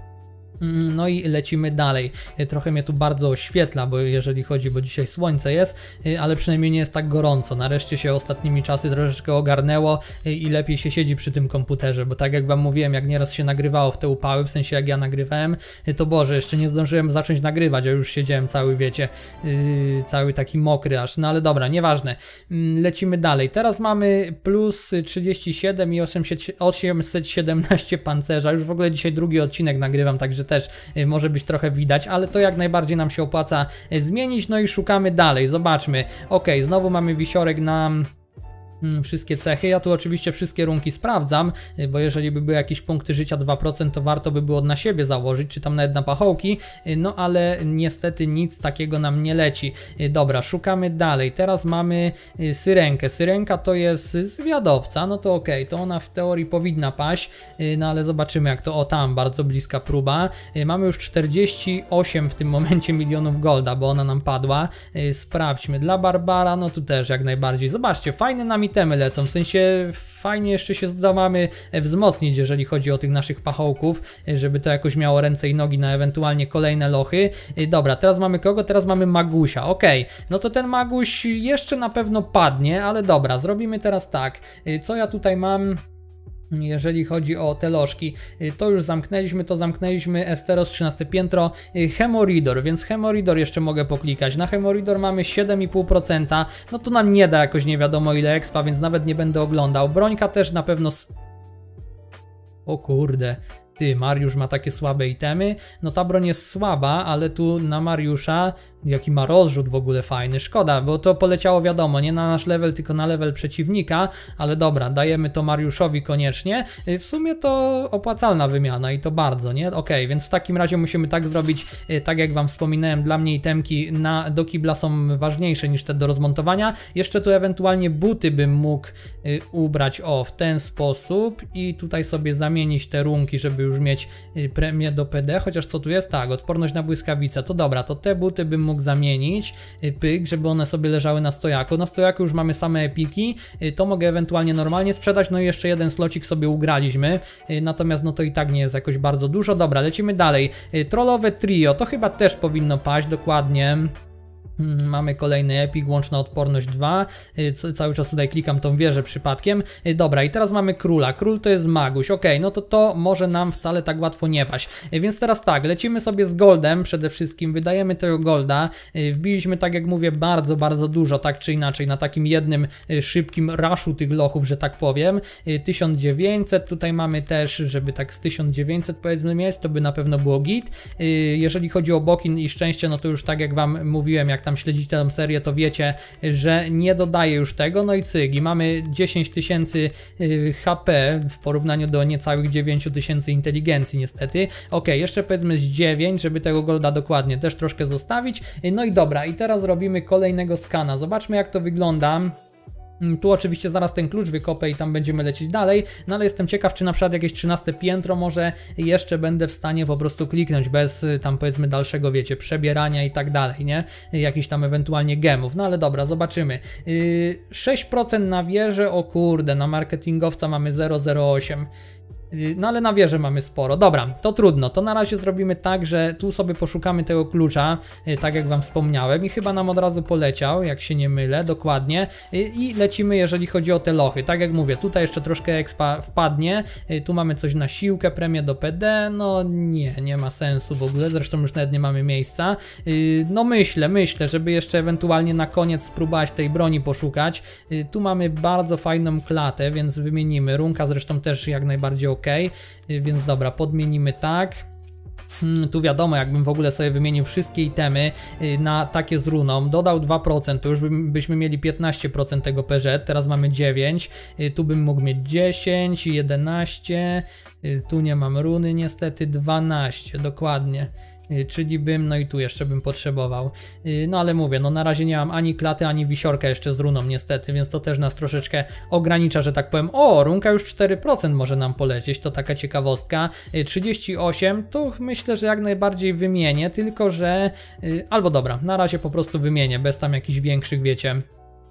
No i lecimy dalej. Trochę mnie tu bardzo oświetla, bo jeżeli chodzi, bo dzisiaj słońce jest, ale przynajmniej nie jest tak gorąco. Nareszcie się ostatnimi czasy troszeczkę ogarnęło i lepiej się siedzi przy tym komputerze, bo tak jak wam mówiłem, jak nieraz się nagrywało w te upały, w sensie jak ja nagrywałem, to Boże, jeszcze nie zdążyłem zacząć nagrywać, a już siedziałem cały, wiecie, yy, cały taki mokry aż, no ale dobra, nieważne. Lecimy dalej. Teraz mamy plus trzydzieści siedem i osiemset siedemnaście pancerza. Już w ogóle dzisiaj drugi odcinek nagrywam, także też może być trochę widać, ale to jak najbardziej nam się opłaca zmienić, no i szukamy dalej, zobaczmy. Ok, znowu mamy wisiorek na wszystkie cechy. Ja tu oczywiście wszystkie runki sprawdzam, bo jeżeli by były jakieś punkty życia dwa procent, to warto by było na siebie założyć, czy tam nawet na pachołki, no ale niestety nic takiego nam nie leci. Dobra, szukamy dalej. Teraz mamy syrenkę. Syrenka to jest zwiadowca, no to okej, okay, to ona w teorii powinna paść, no ale zobaczymy jak to, o tam, bardzo bliska próba. Mamy już czterdzieści osiem w tym momencie milionów golda, bo ona nam padła. Sprawdźmy. Dla Barbara, no tu też jak najbardziej. Zobaczcie, fajne nami itemy lecą, w sensie fajnie jeszcze się zdawamy wzmocnić, jeżeli chodzi o tych naszych pachołków, żeby to jakoś miało ręce i nogi na ewentualnie kolejne lochy. Dobra, teraz mamy kogo? Teraz mamy Magusia, ok, no to ten Maguś jeszcze na pewno padnie, ale dobra, zrobimy teraz tak, co ja tutaj mam? Jeżeli chodzi o te lożki, to już zamknęliśmy, to zamknęliśmy Esteros trzynaste piętro, Hemoridor, więc Hemoridor jeszcze mogę poklikać. Na Hemoridor mamy siedem i pół procent, no to nam nie da jakoś nie wiadomo ile expa, więc nawet nie będę oglądał. Brońka też na pewno... O kurde... Ty, Mariusz ma takie słabe itemy, no ta broń jest słaba, ale tu na Mariusza, jaki ma rozrzut w ogóle fajny, szkoda, bo to poleciało wiadomo, nie na nasz level, tylko na level przeciwnika, ale dobra, dajemy to Mariuszowi koniecznie, w sumie to opłacalna wymiana i to bardzo, nie? Ok, więc w takim razie musimy tak zrobić, tak jak wam wspominałem, dla mnie itemki na, do kibla są ważniejsze niż te do rozmontowania, jeszcze tu ewentualnie buty bym mógł y, ubrać, o, w ten sposób i tutaj sobie zamienić te runki, żeby już mieć premię do P D, chociaż co tu jest? Tak, odporność na błyskawicę, to dobra, to te buty bym mógł zamienić, pyk, żeby one sobie leżały na stojaku. Na stojaku już mamy same epiki, to mogę ewentualnie normalnie sprzedać, no i jeszcze jeden slocik sobie ugraliśmy, natomiast no to i tak nie jest jakoś bardzo dużo. Dobra, lecimy dalej. Trollowe trio, to chyba też powinno paść, dokładnie. Mamy kolejny Epic, łączna odporność dwa, cały czas tutaj klikam tą wieżę przypadkiem. Dobra, i teraz mamy króla, król to jest maguś, ok, no to to może nam wcale tak łatwo nie paść. Więc teraz tak, lecimy sobie z goldem przede wszystkim, wydajemy tego golda, wbiliśmy, tak jak mówię, bardzo, bardzo dużo, tak czy inaczej, na takim jednym szybkim rushu tych lochów, że tak powiem. tysiąc dziewięćset, tutaj mamy też, żeby tak z tysiąc dziewięćset powiedzmy mieć, to by na pewno było git. Jeżeli chodzi o Bokin i szczęście, no to już tak jak wam mówiłem, jak tam śledzicie tę serię, to wiecie, że nie dodaję już tego, no i cyg, i mamy dziesięć tysięcy H P w porównaniu do niecałych dziewięć tysięcy inteligencji niestety. Ok, jeszcze powiedzmy z dziewięć, żeby tego golda dokładnie też troszkę zostawić. No i dobra, i teraz robimy kolejnego skana, zobaczmy jak to wygląda. Tu oczywiście zaraz ten klucz wykopę i tam będziemy lecieć dalej, no ale jestem ciekaw, czy na przykład jakieś trzynaste piętro może jeszcze będę w stanie po prostu kliknąć bez tam powiedzmy dalszego, wiecie, przebierania i tak dalej, nie? Jakiś tam ewentualnie gemów, no ale dobra, zobaczymy. Yy, sześć procent na wieżę, o kurde, na marketingowca mamy zero przecinek zero osiem. No ale na wieżę mamy sporo. Dobra, to trudno, to na razie zrobimy tak, że tu sobie poszukamy tego klucza, tak jak wam wspomniałem, i chyba nam od razu poleciał, jak się nie mylę, dokładnie, i lecimy, jeżeli chodzi o te lochy. Tak jak mówię, tutaj jeszcze troszkę expa wpadnie, tu mamy coś na siłkę, premię do P D, no nie, nie ma sensu w ogóle, zresztą już nawet nie mamy miejsca. No myślę, myślę, żeby jeszcze ewentualnie na koniec spróbować tej broni poszukać. Tu mamy bardzo fajną klatę, więc wymienimy, runka zresztą też jak najbardziej ok, więc dobra, podmienimy tak. Hmm, tu wiadomo, jakbym w ogóle sobie wymienił wszystkie itemy na takie z runą, dodał dwa procent, to już by, byśmy mieli piętnaście procent tego P Z, teraz mamy dziewięć, tu bym mógł mieć dziesięć, jedenaście, tu nie mam runy niestety, dwanaście, dokładnie. Czyli bym, no i tu jeszcze bym potrzebował. No ale mówię, no na razie nie mam ani klaty, ani wisiorka jeszcze z runą niestety, więc to też nas troszeczkę ogranicza, że tak powiem. O, runka już cztery procent może nam polecieć, to taka ciekawostka. trzydzieści osiem, tu myślę, że jak najbardziej wymienię, tylko że... Albo dobra, na razie po prostu wymienię, bez tam jakichś większych, wiecie...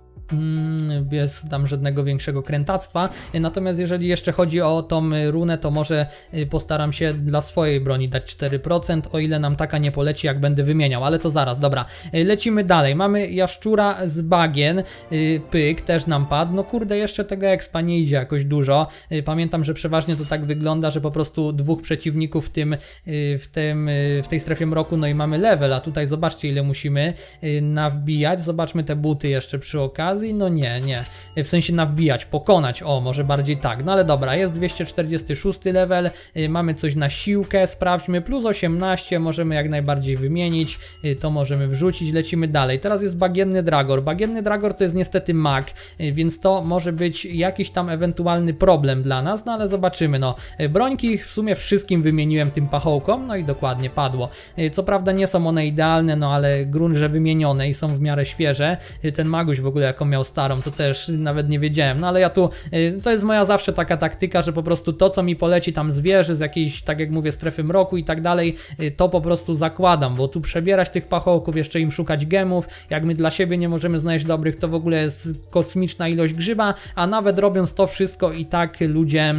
bez tam żadnego większego krętactwa. Natomiast jeżeli jeszcze chodzi o tą runę, to może postaram się dla swojej broni dać cztery procent, o ile nam taka nie poleci, jak będę wymieniał, ale to zaraz, dobra. Lecimy dalej, mamy jaszczura z bagien, pyk, też nam padł, no kurde, jeszcze tego expa nie idzie jakoś dużo. Pamiętam, że przeważnie to tak wygląda, że po prostu dwóch przeciwników w tym, w tym, w tej strefie mroku, no i mamy level, a tutaj zobaczcie, ile musimy nawbijać, zobaczmy te buty jeszcze przy okazji. No nie, nie, w sensie nawbijać, pokonać, o może bardziej tak, no ale dobra, jest dwieście czterdziesty szósty level, y, mamy coś na siłkę, sprawdźmy, plus osiemnaście, możemy jak najbardziej wymienić, y, to możemy wrzucić, lecimy dalej. Teraz jest bagienny dragor, bagienny dragor to jest niestety mag, y, więc to może być jakiś tam ewentualny problem dla nas, no ale zobaczymy, no, y, brońki w sumie wszystkim wymieniłem tym pachołkom, no i dokładnie padło, y, co prawda nie są one idealne, no ale grunt, że wymienione i są w miarę świeże, y, ten maguś w ogóle jaką miał starą, to też nawet nie wiedziałem, no ale ja tu, to jest moja zawsze taka taktyka, że po prostu to, co mi poleci tam z wieży, z jakiejś, tak jak mówię, strefy mroku i tak dalej, to po prostu zakładam, bo tu przebierać tych pachołków, jeszcze im szukać gemów, jak my dla siebie nie możemy znaleźć dobrych, to w ogóle jest kosmiczna ilość grzyba, a nawet robiąc to wszystko i tak ludzie...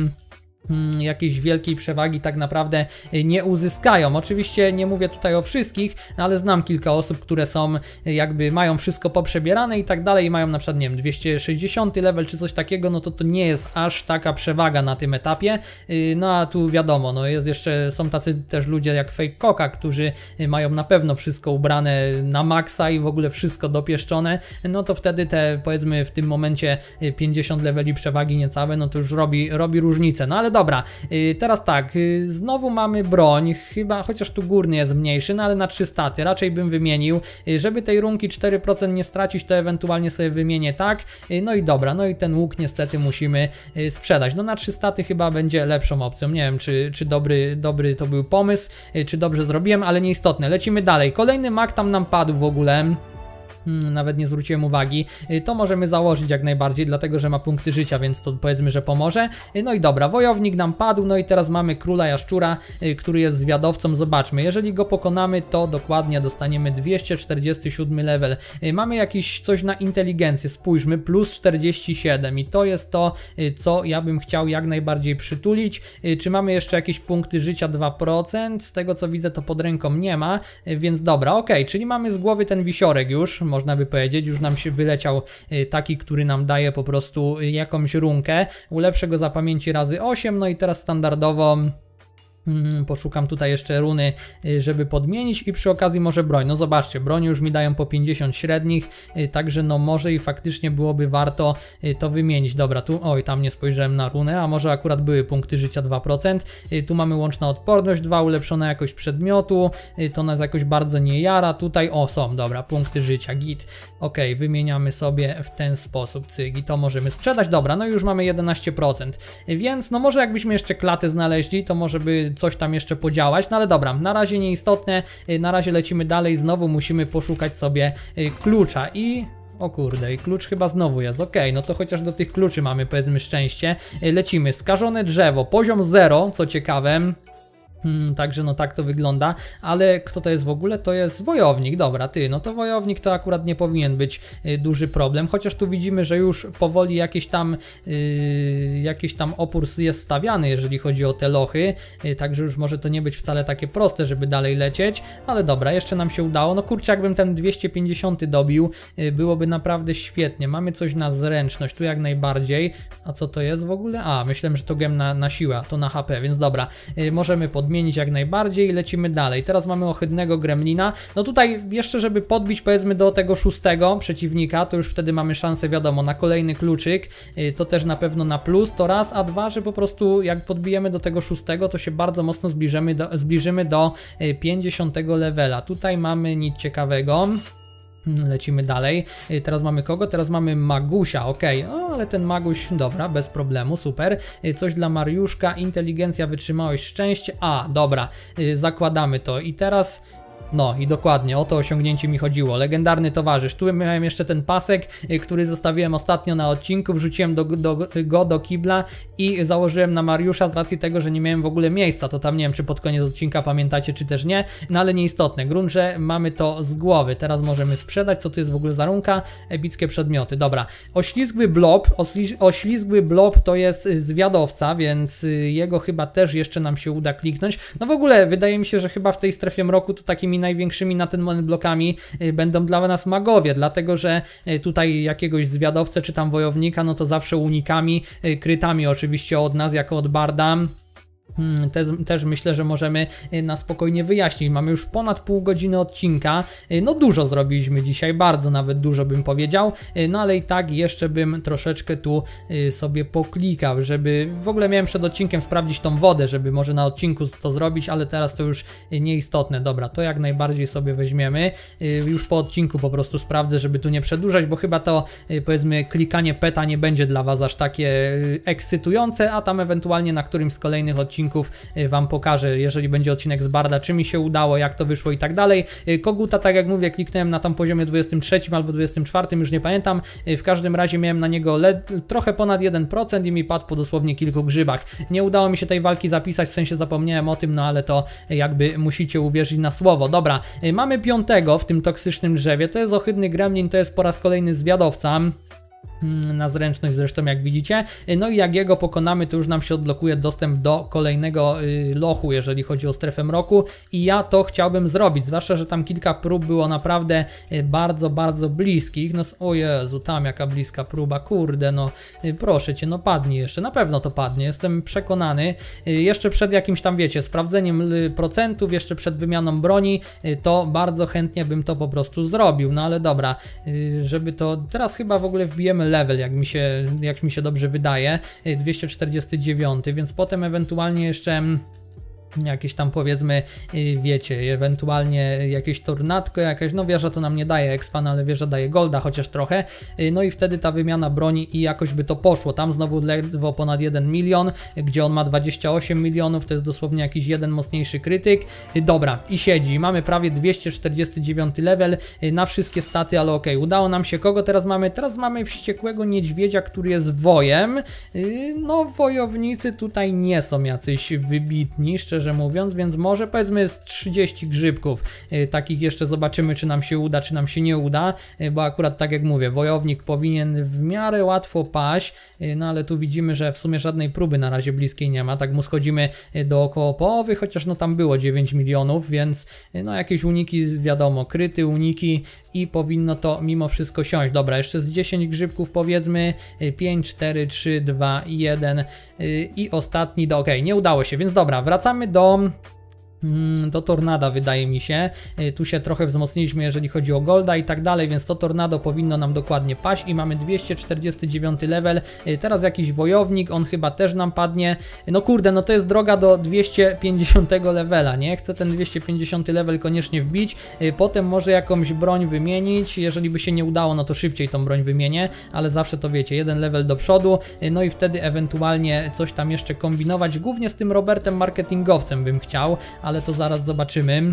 jakiejś wielkiej przewagi tak naprawdę nie uzyskają. Oczywiście nie mówię tutaj o wszystkich, ale znam kilka osób, które są jakby mają wszystko poprzebierane i tak dalej i mają na przykład, nie wiem, dwieście sześćdziesiąty level czy coś takiego, no to to nie jest aż taka przewaga na tym etapie. No a tu wiadomo, no jest jeszcze, są tacy też ludzie jak Fake Koka, którzy mają na pewno wszystko ubrane na maksa i w ogóle wszystko dopieszczone, no to wtedy te, powiedzmy w tym momencie pięćdziesiąt leveli przewagi niecałe, no to już robi, robi różnicę. No ale dobra, teraz tak, znowu mamy broń, chyba, chociaż tu górny jest mniejszy, no ale na trzy staty, raczej bym wymienił, żeby tej runki cztery procent nie stracić, to ewentualnie sobie wymienię tak, no i dobra, no i ten łuk niestety musimy sprzedać, no na trzy staty chyba będzie lepszą opcją, nie wiem czy, czy dobry, dobry to był pomysł, czy dobrze zrobiłem, ale nieistotne, lecimy dalej, kolejny mag tam nam padł w ogóle. Hmm, nawet nie zwróciłem uwagi, to możemy założyć jak najbardziej, dlatego że ma punkty życia, więc to powiedzmy, że pomoże. No i dobra, wojownik nam padł, no i teraz mamy króla jaszczura, który jest zwiadowcą. Zobaczmy, jeżeli go pokonamy, to dokładnie dostaniemy dwieście czterdziesty siódmy level. Mamy jakiś coś na inteligencję, spójrzmy, plus czterdzieści siedem i to jest to, co ja bym chciał jak najbardziej przytulić. Czy mamy jeszcze jakieś punkty życia dwa procent? Z tego co widzę, to pod ręką nie ma, więc dobra, ok, czyli mamy z głowy ten wisiorek już, można by powiedzieć, już nam się wyleciał taki, który nam daje po prostu jakąś runkę. Ulepszę go za pamięci razy osiem, no i teraz standardowo poszukam tutaj jeszcze runy, żeby podmienić i przy okazji może broń. No zobaczcie, broń już mi dają po pięćdziesiąt średnich, także no może i faktycznie byłoby warto to wymienić. Dobra, tu, oj, tam nie spojrzałem na runę, a może akurat były punkty życia dwa procent. Tu mamy łączna odporność dwa, ulepszona jakość przedmiotu, to nas jakoś bardzo nie jara. Tutaj, o, są, dobra, punkty życia, git. Ok, wymieniamy sobie w ten sposób, cyk, i to możemy sprzedać. Dobra, no i już mamy jedenaście procent, więc no może jakbyśmy jeszcze klatę znaleźli, to może by coś tam jeszcze podziałać, no ale dobra, na razie nieistotne, na razie lecimy dalej, znowu musimy poszukać sobie klucza i... O kurde, i klucz chyba znowu jest, ok, no to chociaż do tych kluczy mamy powiedzmy szczęście. Lecimy, skażone drzewo, poziom zero, co ciekawe. Hmm, także no tak to wygląda, ale kto to jest w ogóle? To jest wojownik, dobra, ty, no to wojownik to akurat nie powinien być y, duży problem, chociaż tu widzimy, że już powoli jakieś tam y, jakiś tam opór jest stawiany, jeżeli chodzi o te lochy, y, także już może to nie być wcale takie proste, żeby dalej lecieć, ale dobra, jeszcze nam się udało, no kurczę, jakbym ten dwieście pięćdziesiąt dobił, y, byłoby naprawdę świetnie. Mamy coś na zręczność, tu jak najbardziej, a co to jest w ogóle? A, myślałem, że to gem na, na siłę, to na H P, więc dobra, y, możemy pod Zmienić jak najbardziej i lecimy dalej. Teraz mamy ohydnego gremlina. No tutaj jeszcze, żeby podbić powiedzmy do tego szóstego przeciwnika, to już wtedy mamy szansę, wiadomo, na kolejny kluczyk. To też na pewno na plus, to raz, a dwa, że po prostu jak podbijemy do tego szóstego, to się bardzo mocno zbliżymy do, zbliżymy do pięćdziesiątego levela. Tutaj mamy nic ciekawego. Lecimy dalej. Teraz mamy kogo? Teraz mamy Magusia, ok, o, ale ten Maguś, dobra, bez problemu, super. Coś dla Mariuszka, inteligencja, wytrzymałość, szczęście, a, dobra, zakładamy to i teraz... No i dokładnie, o to osiągnięcie mi chodziło. Legendarny towarzysz. Tu miałem jeszcze ten pasek, który zostawiłem ostatnio na odcinku, wrzuciłem do, do, go do kibla i założyłem na Mariusza z racji tego, że nie miałem w ogóle miejsca. To tam nie wiem, czy pod koniec odcinka pamiętacie, czy też nie, no ale nieistotne. Grunt, że mamy to z głowy. Teraz możemy sprzedać. Co tu jest w ogóle za runka? Epickie przedmioty. Dobra. Oślizgły blob. Ośli, oślizgły blob to jest zwiadowca, więc jego chyba też jeszcze nam się uda kliknąć. No w ogóle wydaje mi się, że chyba w tej strefie mroku to takimi największymi na ten moment blokami będą dla nas magowie, dlatego że tutaj jakiegoś zwiadowcę czy tam wojownika, no to zawsze unikami, krytami oczywiście od nas jako od barda. Hmm, też, też myślę, że możemy na spokojnie wyjaśnić. Mamy już ponad pół godziny odcinka. No dużo zrobiliśmy dzisiaj, bardzo nawet dużo bym powiedział. No ale i tak jeszcze bym troszeczkę tu sobie poklikał, żeby w ogóle miałem przed odcinkiem sprawdzić tą wodę, żeby może na odcinku to zrobić, ale teraz to już nieistotne. Dobra, to jak najbardziej sobie weźmiemy. Już po odcinku po prostu sprawdzę, żeby tu nie przedłużać, bo chyba to powiedzmy klikanie peta nie będzie dla Was aż takie ekscytujące, a tam ewentualnie na którymś z kolejnych odcinków Wam pokażę, jeżeli będzie odcinek z Barda, czy mi się udało, jak to wyszło i tak dalej. Koguta, tak jak mówię, kliknąłem na tam poziomie dwudziestym trzecim albo dwudziestym czwartym, już nie pamiętam. W każdym razie miałem na niego trochę ponad jeden procent i mi padł po dosłownie kilku grzybach. Nie udało mi się tej walki zapisać, w sensie zapomniałem o tym, no ale to jakby musicie uwierzyć na słowo. Dobra, mamy piątego w tym toksycznym drzewie, to jest ohydny gremlin, to jest po raz kolejny zwiadowca. Na zręczność zresztą, jak widzicie. No i jak jego pokonamy, to już nam się odblokuje dostęp do kolejnego y, lochu, jeżeli chodzi o strefę mroku i ja to chciałbym zrobić, zwłaszcza, że tam kilka prób było naprawdę y, bardzo, bardzo bliskich. No o Jezu, tam jaka bliska próba, kurde, no y, proszę Cię, no padnie jeszcze, na pewno to padnie, jestem przekonany. Y, jeszcze przed jakimś tam, wiecie, sprawdzeniem y, procentów, jeszcze przed wymianą broni, y, to bardzo chętnie bym to po prostu zrobił, no ale dobra, y, żeby to, teraz chyba w ogóle wbijemy level, jak mi się, jak mi się dobrze wydaje, dwieście czterdziesty dziewięć, więc potem ewentualnie jeszcze jakieś tam powiedzmy, wiecie, ewentualnie jakieś tornadko jakaś, no wieża to nam nie daje expa, ale wieża daje golda chociaż trochę, no i wtedy ta wymiana broni i jakoś by to poszło, tam znowu ledwo ponad jeden milion, gdzie on ma dwadzieścia osiem milionów, to jest dosłownie jakiś jeden mocniejszy krytyk, dobra i siedzi, mamy prawie dwieście czterdziesty dziewiąty level na wszystkie staty, ale okej, okay, udało nam się, kogo teraz mamy? Teraz mamy wściekłego niedźwiedzia, który jest wojem, no wojownicy tutaj nie są jacyś wybitni, szczerze szczerze mówiąc, więc może powiedzmy z trzydzieści grzybków, yy, takich jeszcze zobaczymy, czy nam się uda, czy nam się nie uda, yy, bo akurat tak jak mówię, wojownik powinien w miarę łatwo paść, yy, no ale tu widzimy, że w sumie żadnej próby na razie bliskiej nie ma, tak mu schodzimy yy, do około połowy, chociaż no tam było dziewięć milionów, więc yy, no jakieś uniki, wiadomo, kryty, uniki i powinno to mimo wszystko siąść. Dobra, jeszcze z dziesięć grzybków powiedzmy, yy, pięć, cztery, trzy, dwa, jeden yy, i ostatni, do ok, nie udało się, więc dobra, wracamy do do tornada, wydaje mi się. Tu się trochę wzmocniliśmy, jeżeli chodzi o golda i tak dalej, więc to tornado powinno nam dokładnie paść i mamy dwieście czterdziesty dziewiąty level. Teraz jakiś wojownik, on chyba też nam padnie. No kurde, no to jest droga do dwieście pięćdziesiątego levela, nie? Chcę ten dwieście pięćdziesiąty level koniecznie wbić, potem może jakąś broń wymienić, jeżeli by się nie udało, no to szybciej tą broń wymienię, ale zawsze to wiecie, jeden level do przodu, no i wtedy ewentualnie coś tam jeszcze kombinować, głównie z tym Robertem marketingowcem bym chciał, ale to zaraz zobaczymy,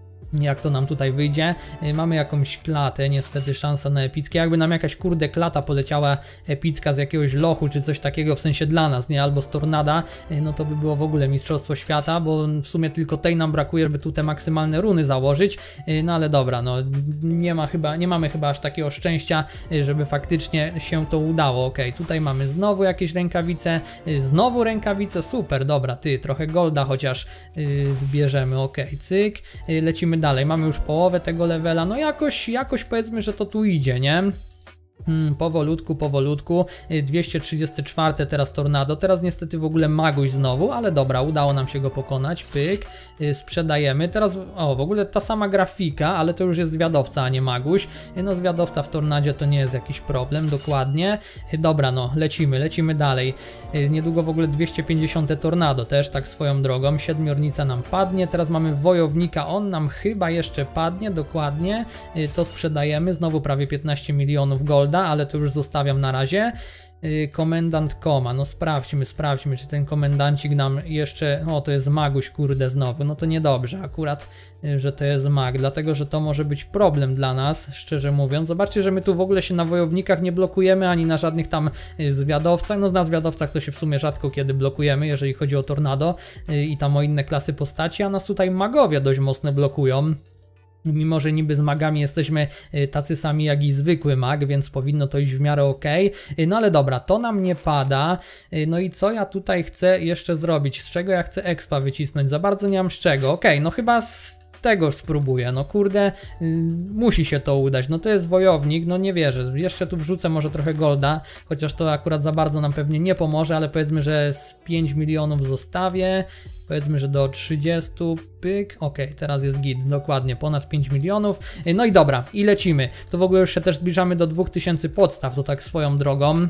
jak to nam tutaj wyjdzie. Mamy jakąś klatę, niestety szansa na epickie, jakby nam jakaś kurde klata poleciała epicka z jakiegoś lochu, czy coś takiego, w sensie dla nas, nie, albo z tornada, no to by było w ogóle mistrzostwo świata, bo w sumie tylko tej nam brakuje, żeby tu te maksymalne runy założyć, no ale dobra, no nie ma chyba, nie mamy chyba aż takiego szczęścia, żeby faktycznie się to udało. Ok, tutaj mamy znowu jakieś rękawice, znowu rękawice, super, dobra, ty, trochę golda chociaż zbierzemy, ok, cyk, lecimy dalej, mamy już połowę tego levela, no jakoś, jakoś powiedzmy, że to tu idzie, nie? Hmm, powolutku, powolutku, dwieście trzydzieści cztery teraz tornado, teraz niestety w ogóle Maguś znowu, ale dobra, udało nam się go pokonać, pyk, sprzedajemy, teraz, o, w ogóle ta sama grafika, ale to już jest zwiadowca, a nie Maguś, no zwiadowca w tornadzie to nie jest jakiś problem, dokładnie, dobra, no, lecimy, lecimy dalej, niedługo w ogóle dwieście pięćdziesiąte tornado, też tak swoją drogą, siedmiornica nam padnie, teraz mamy wojownika, on nam chyba jeszcze padnie, dokładnie, to sprzedajemy, znowu prawie piętnaście milionów golda, ale to już zostawiam na razie. Komendant Koma, no sprawdźmy, sprawdźmy, czy ten komendancik nam jeszcze, o to jest Maguś, kurde znowu, no to niedobrze akurat, że to jest mag, dlatego, że to może być problem dla nas, szczerze mówiąc. Zobaczcie, że my tu w ogóle się na wojownikach nie blokujemy, ani na żadnych tam zwiadowcach, no na zwiadowcach to się w sumie rzadko kiedy blokujemy, jeżeli chodzi o tornado i tam o inne klasy postaci, a nas tutaj magowie dość mocno blokują. Mimo że niby z magami jesteśmy tacy sami jak i zwykły mag, więc powinno to iść w miarę ok. No ale dobra, to nam nie pada. No i co ja tutaj chcę jeszcze zrobić? Z czego ja chcę expa wycisnąć? Za bardzo nie mam z czego. Ok, no chyba z tego spróbuję, no kurde, yy, musi się to udać, no to jest wojownik, no nie wierzę, jeszcze tu wrzucę może trochę golda, chociaż to akurat za bardzo nam pewnie nie pomoże, ale powiedzmy, że z pięć milionów zostawię, powiedzmy, że do trzydziestu, pyk, ok, teraz jest git, dokładnie, ponad pięć milionów, yy, no i dobra, i lecimy, to w ogóle już się też zbliżamy do dwóch tysięcy podstaw, to tak swoją drogą.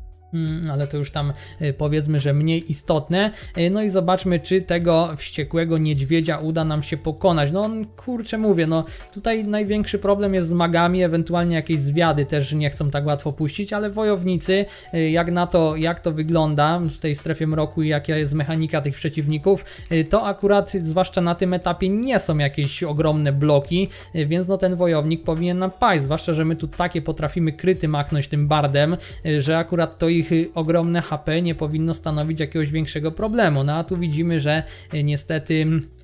Hmm, ale to już tam y, powiedzmy, że mniej istotne. Y, no i zobaczmy, czy tego wściekłego niedźwiedzia uda nam się pokonać. No kurczę mówię, no tutaj największy problem jest z magami, ewentualnie jakieś zwiady też nie chcą tak łatwo puścić, ale wojownicy, y, jak na to, jak to wygląda w tej strefie mroku i jaka jest mechanika tych przeciwników, y, to akurat zwłaszcza na tym etapie nie są jakieś ogromne bloki, y, więc no ten wojownik powinien nam paść, zwłaszcza, że my tu takie potrafimy kryty machnąć tym bardem, y, że akurat to ich ogromne H P nie powinno stanowić jakiegoś większego problemu. No a tu widzimy, że niestety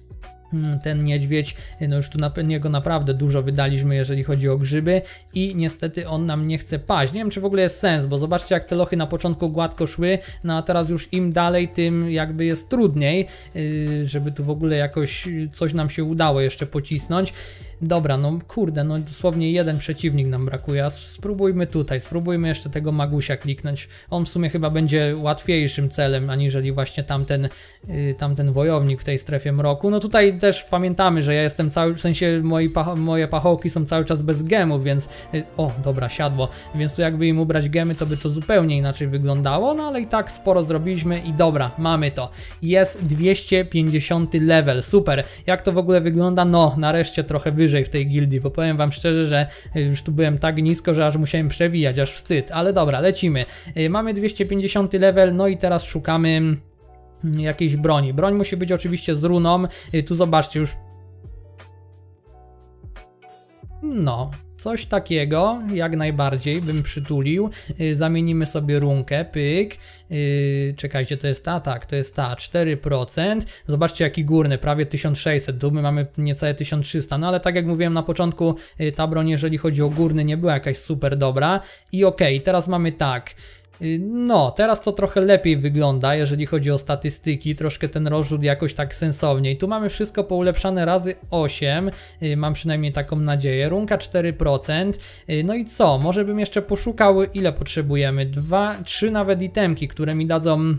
ten niedźwiedź, no już tu na niego naprawdę dużo wydaliśmy, jeżeli chodzi o grzyby i niestety on nam nie chce paść. Nie wiem, czy w ogóle jest sens, bo zobaczcie, jak te lochy na początku gładko szły, no a teraz już im dalej, tym jakby jest trudniej, żeby tu w ogóle jakoś coś nam się udało jeszcze pocisnąć. Dobra, no kurde, no dosłownie jeden przeciwnik nam brakuje, a spróbujmy tutaj, spróbujmy jeszcze tego Magusia kliknąć. On w sumie chyba będzie łatwiejszym celem, aniżeli właśnie tamten, yy, tamten wojownik w tej strefie mroku. No tutaj też pamiętamy, że ja jestem cały, w sensie moi pach moje pachołki są cały czas bez gemów, więc... Yy, o, dobra, siadło. Więc tu jakby im ubrać gemy, to by to zupełnie inaczej wyglądało, no ale i tak sporo zrobiliśmy i dobra, mamy to. Jest dwieście pięćdziesiąty level, super. Jak to w ogóle wygląda? No, nareszcie trochę wyżej w tej gildii, bo powiem wam szczerze, że już tu byłem tak nisko, że aż musiałem przewijać, aż wstyd, ale dobra, lecimy. Mamy dwieście pięćdziesiąty level, no i teraz szukamy jakiejś broni. Broń musi być oczywiście z runą, tu zobaczcie już. No, coś takiego, jak najbardziej bym przytulił. Yy, zamienimy sobie runkę, pyk. Yy, czekajcie, to jest ta? Tak, to jest ta, cztery procent. Zobaczcie jaki górny, prawie tysiąc sześćset, tu my mamy niecałe tysiąc trzysta, no ale tak jak mówiłem na początku, yy, ta broń, jeżeli chodzi o górny, nie była jakaś super dobra. I okej, okay, teraz mamy tak. No, teraz to trochę lepiej wygląda, jeżeli chodzi o statystyki, troszkę ten rozrzut jakoś tak sensowniej. Tu mamy wszystko poulepszane razy osiem, mam przynajmniej taką nadzieję. Runka cztery procent, no i co? Może bym jeszcze poszukał, ile potrzebujemy? dwa, trzy nawet itemki, które mi dadzą...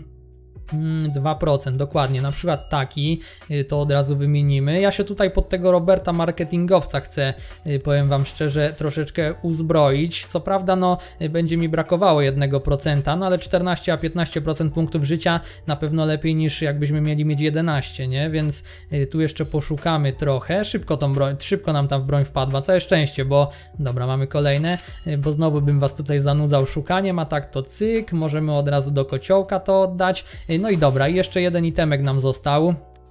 dwa procent, dokładnie, na przykład taki, to od razu wymienimy. Ja się tutaj pod tego Roberta marketingowca chcę, powiem wam szczerze, troszeczkę uzbroić. Co prawda, no, będzie mi brakowało jednego procenta, no ale czternaście a piętnaście procent punktów życia na pewno lepiej niż jakbyśmy mieli mieć jedenaście, nie? Więc tu jeszcze poszukamy trochę. Szybko tą broń, szybko nam tam w broń wpadła, całe szczęście, bo dobra, mamy kolejne, bo znowu bym was tutaj zanudzał szukaniem, a tak to cyk, możemy od razu do kociołka to oddać. No i dobra, jeszcze jeden itemek nam został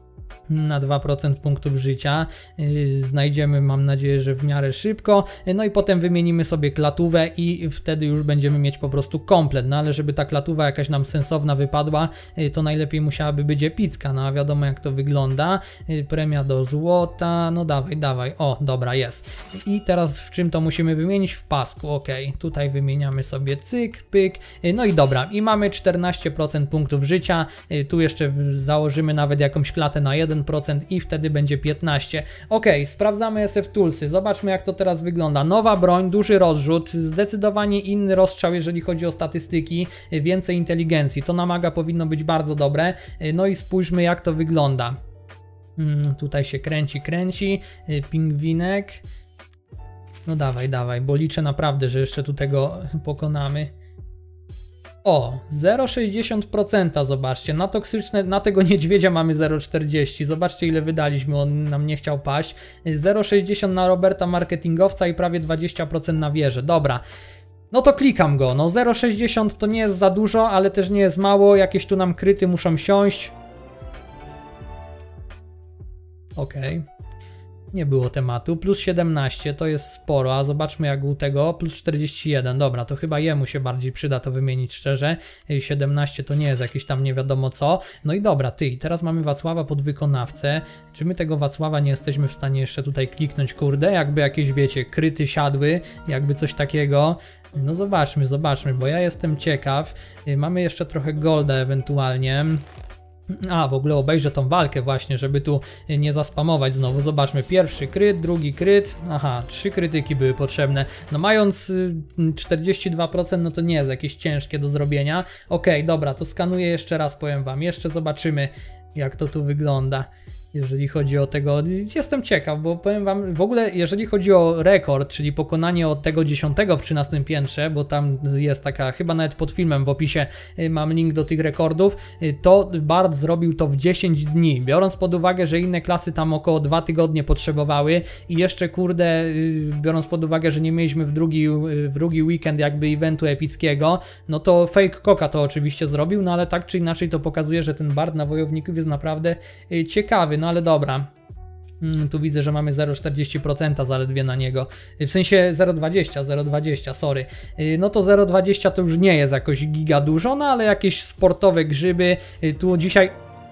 na dwa procent punktów życia. Yy, znajdziemy, mam nadzieję, że w miarę szybko. Yy, no i potem wymienimy sobie klatówę i wtedy już będziemy mieć po prostu komplet. No ale żeby ta klatuwa jakaś nam sensowna wypadła, yy, to najlepiej musiałaby być epicka. No a wiadomo jak to wygląda. Yy, premia do złota. No dawaj, dawaj. O, dobra, jest. I teraz w czym to musimy wymienić? W pasku. Ok, tutaj wymieniamy sobie cyk, pyk. Yy, no i dobra. I mamy czternaście procent punktów życia. Yy, tu jeszcze założymy nawet jakąś klatę na jeden procent i wtedy będzie piętnaście. Ok, sprawdzamy S F Toolsy, zobaczmy jak to teraz wygląda. Nowa broń, duży rozrzut, zdecydowanie inny rozstrzał jeżeli chodzi o statystyki, więcej inteligencji. To na maga powinno być bardzo dobre. No i spójrzmy jak to wygląda. Hmm, tutaj się kręci, kręci, pingwinek. No dawaj, dawaj, bo liczę naprawdę, że jeszcze tu tego pokonamy. O, zero przecinek sześćdziesiąt procent, zobaczcie, na toksyczne, na tego niedźwiedzia mamy zero przecinek czterdzieści, zobaczcie ile wydaliśmy, on nam nie chciał paść. zero przecinek sześćdziesiąt na Roberta marketingowca i prawie dwadzieścia procent na wieżę, dobra. No to klikam go, no zero przecinek sześćdziesiąt to nie jest za dużo, ale też nie jest mało, jakieś tu nam kryty muszą siąść. Okej. Okay. Nie było tematu, plus siedemnaście to jest sporo, a zobaczmy jak u tego, plus czterdzieści jeden, dobra, to chyba jemu się bardziej przyda to wymienić szczerze, siedemnaście to nie jest jakieś tam nie wiadomo co, no i dobra, ty, teraz mamy Wacława podwykonawcę, czy my tego Wacława nie jesteśmy w stanie jeszcze tutaj kliknąć, kurde, jakby jakieś wiecie, kryty siadły, jakby coś takiego, no zobaczmy, zobaczmy, bo ja jestem ciekaw, mamy jeszcze trochę golda ewentualnie. A, w ogóle obejrzę tą walkę właśnie, żeby tu nie zaspamować znowu. Zobaczmy, pierwszy kryt, drugi kryt. Aha, trzy krytyki były potrzebne. No mając czterdzieści dwa procent, no to nie jest jakieś ciężkie do zrobienia. Okej, dobra, to skanuję jeszcze raz, powiem wam. Jeszcze zobaczymy, jak to tu wygląda. Jeżeli chodzi o tego, jestem ciekaw, bo powiem wam, w ogóle jeżeli chodzi o rekord, czyli pokonanie od tego dziesiątego w trzynastym piętrze, bo tam jest taka, chyba nawet pod filmem w opisie mam link do tych rekordów, to Bard zrobił to w dziesięć dni, biorąc pod uwagę, że inne klasy tam około dwa tygodnie potrzebowały i jeszcze kurde, biorąc pod uwagę, że nie mieliśmy w drugi, w drugi weekend jakby eventu epickiego, no to Fake Koka to oczywiście zrobił, no ale tak czy inaczej to pokazuje, że ten Bard na wojowników jest naprawdę ciekawy. No ale dobra, hmm, tu widzę, że mamy zero przecinek czterdzieści procent zaledwie na niego, w sensie zero przecinek dwadzieścia, zero przecinek dwadzieścia, sorry, no to zero przecinek dwadzieścia to już nie jest jakoś giga dużo, no ale jakieś sportowe grzyby, tu dzisiaj...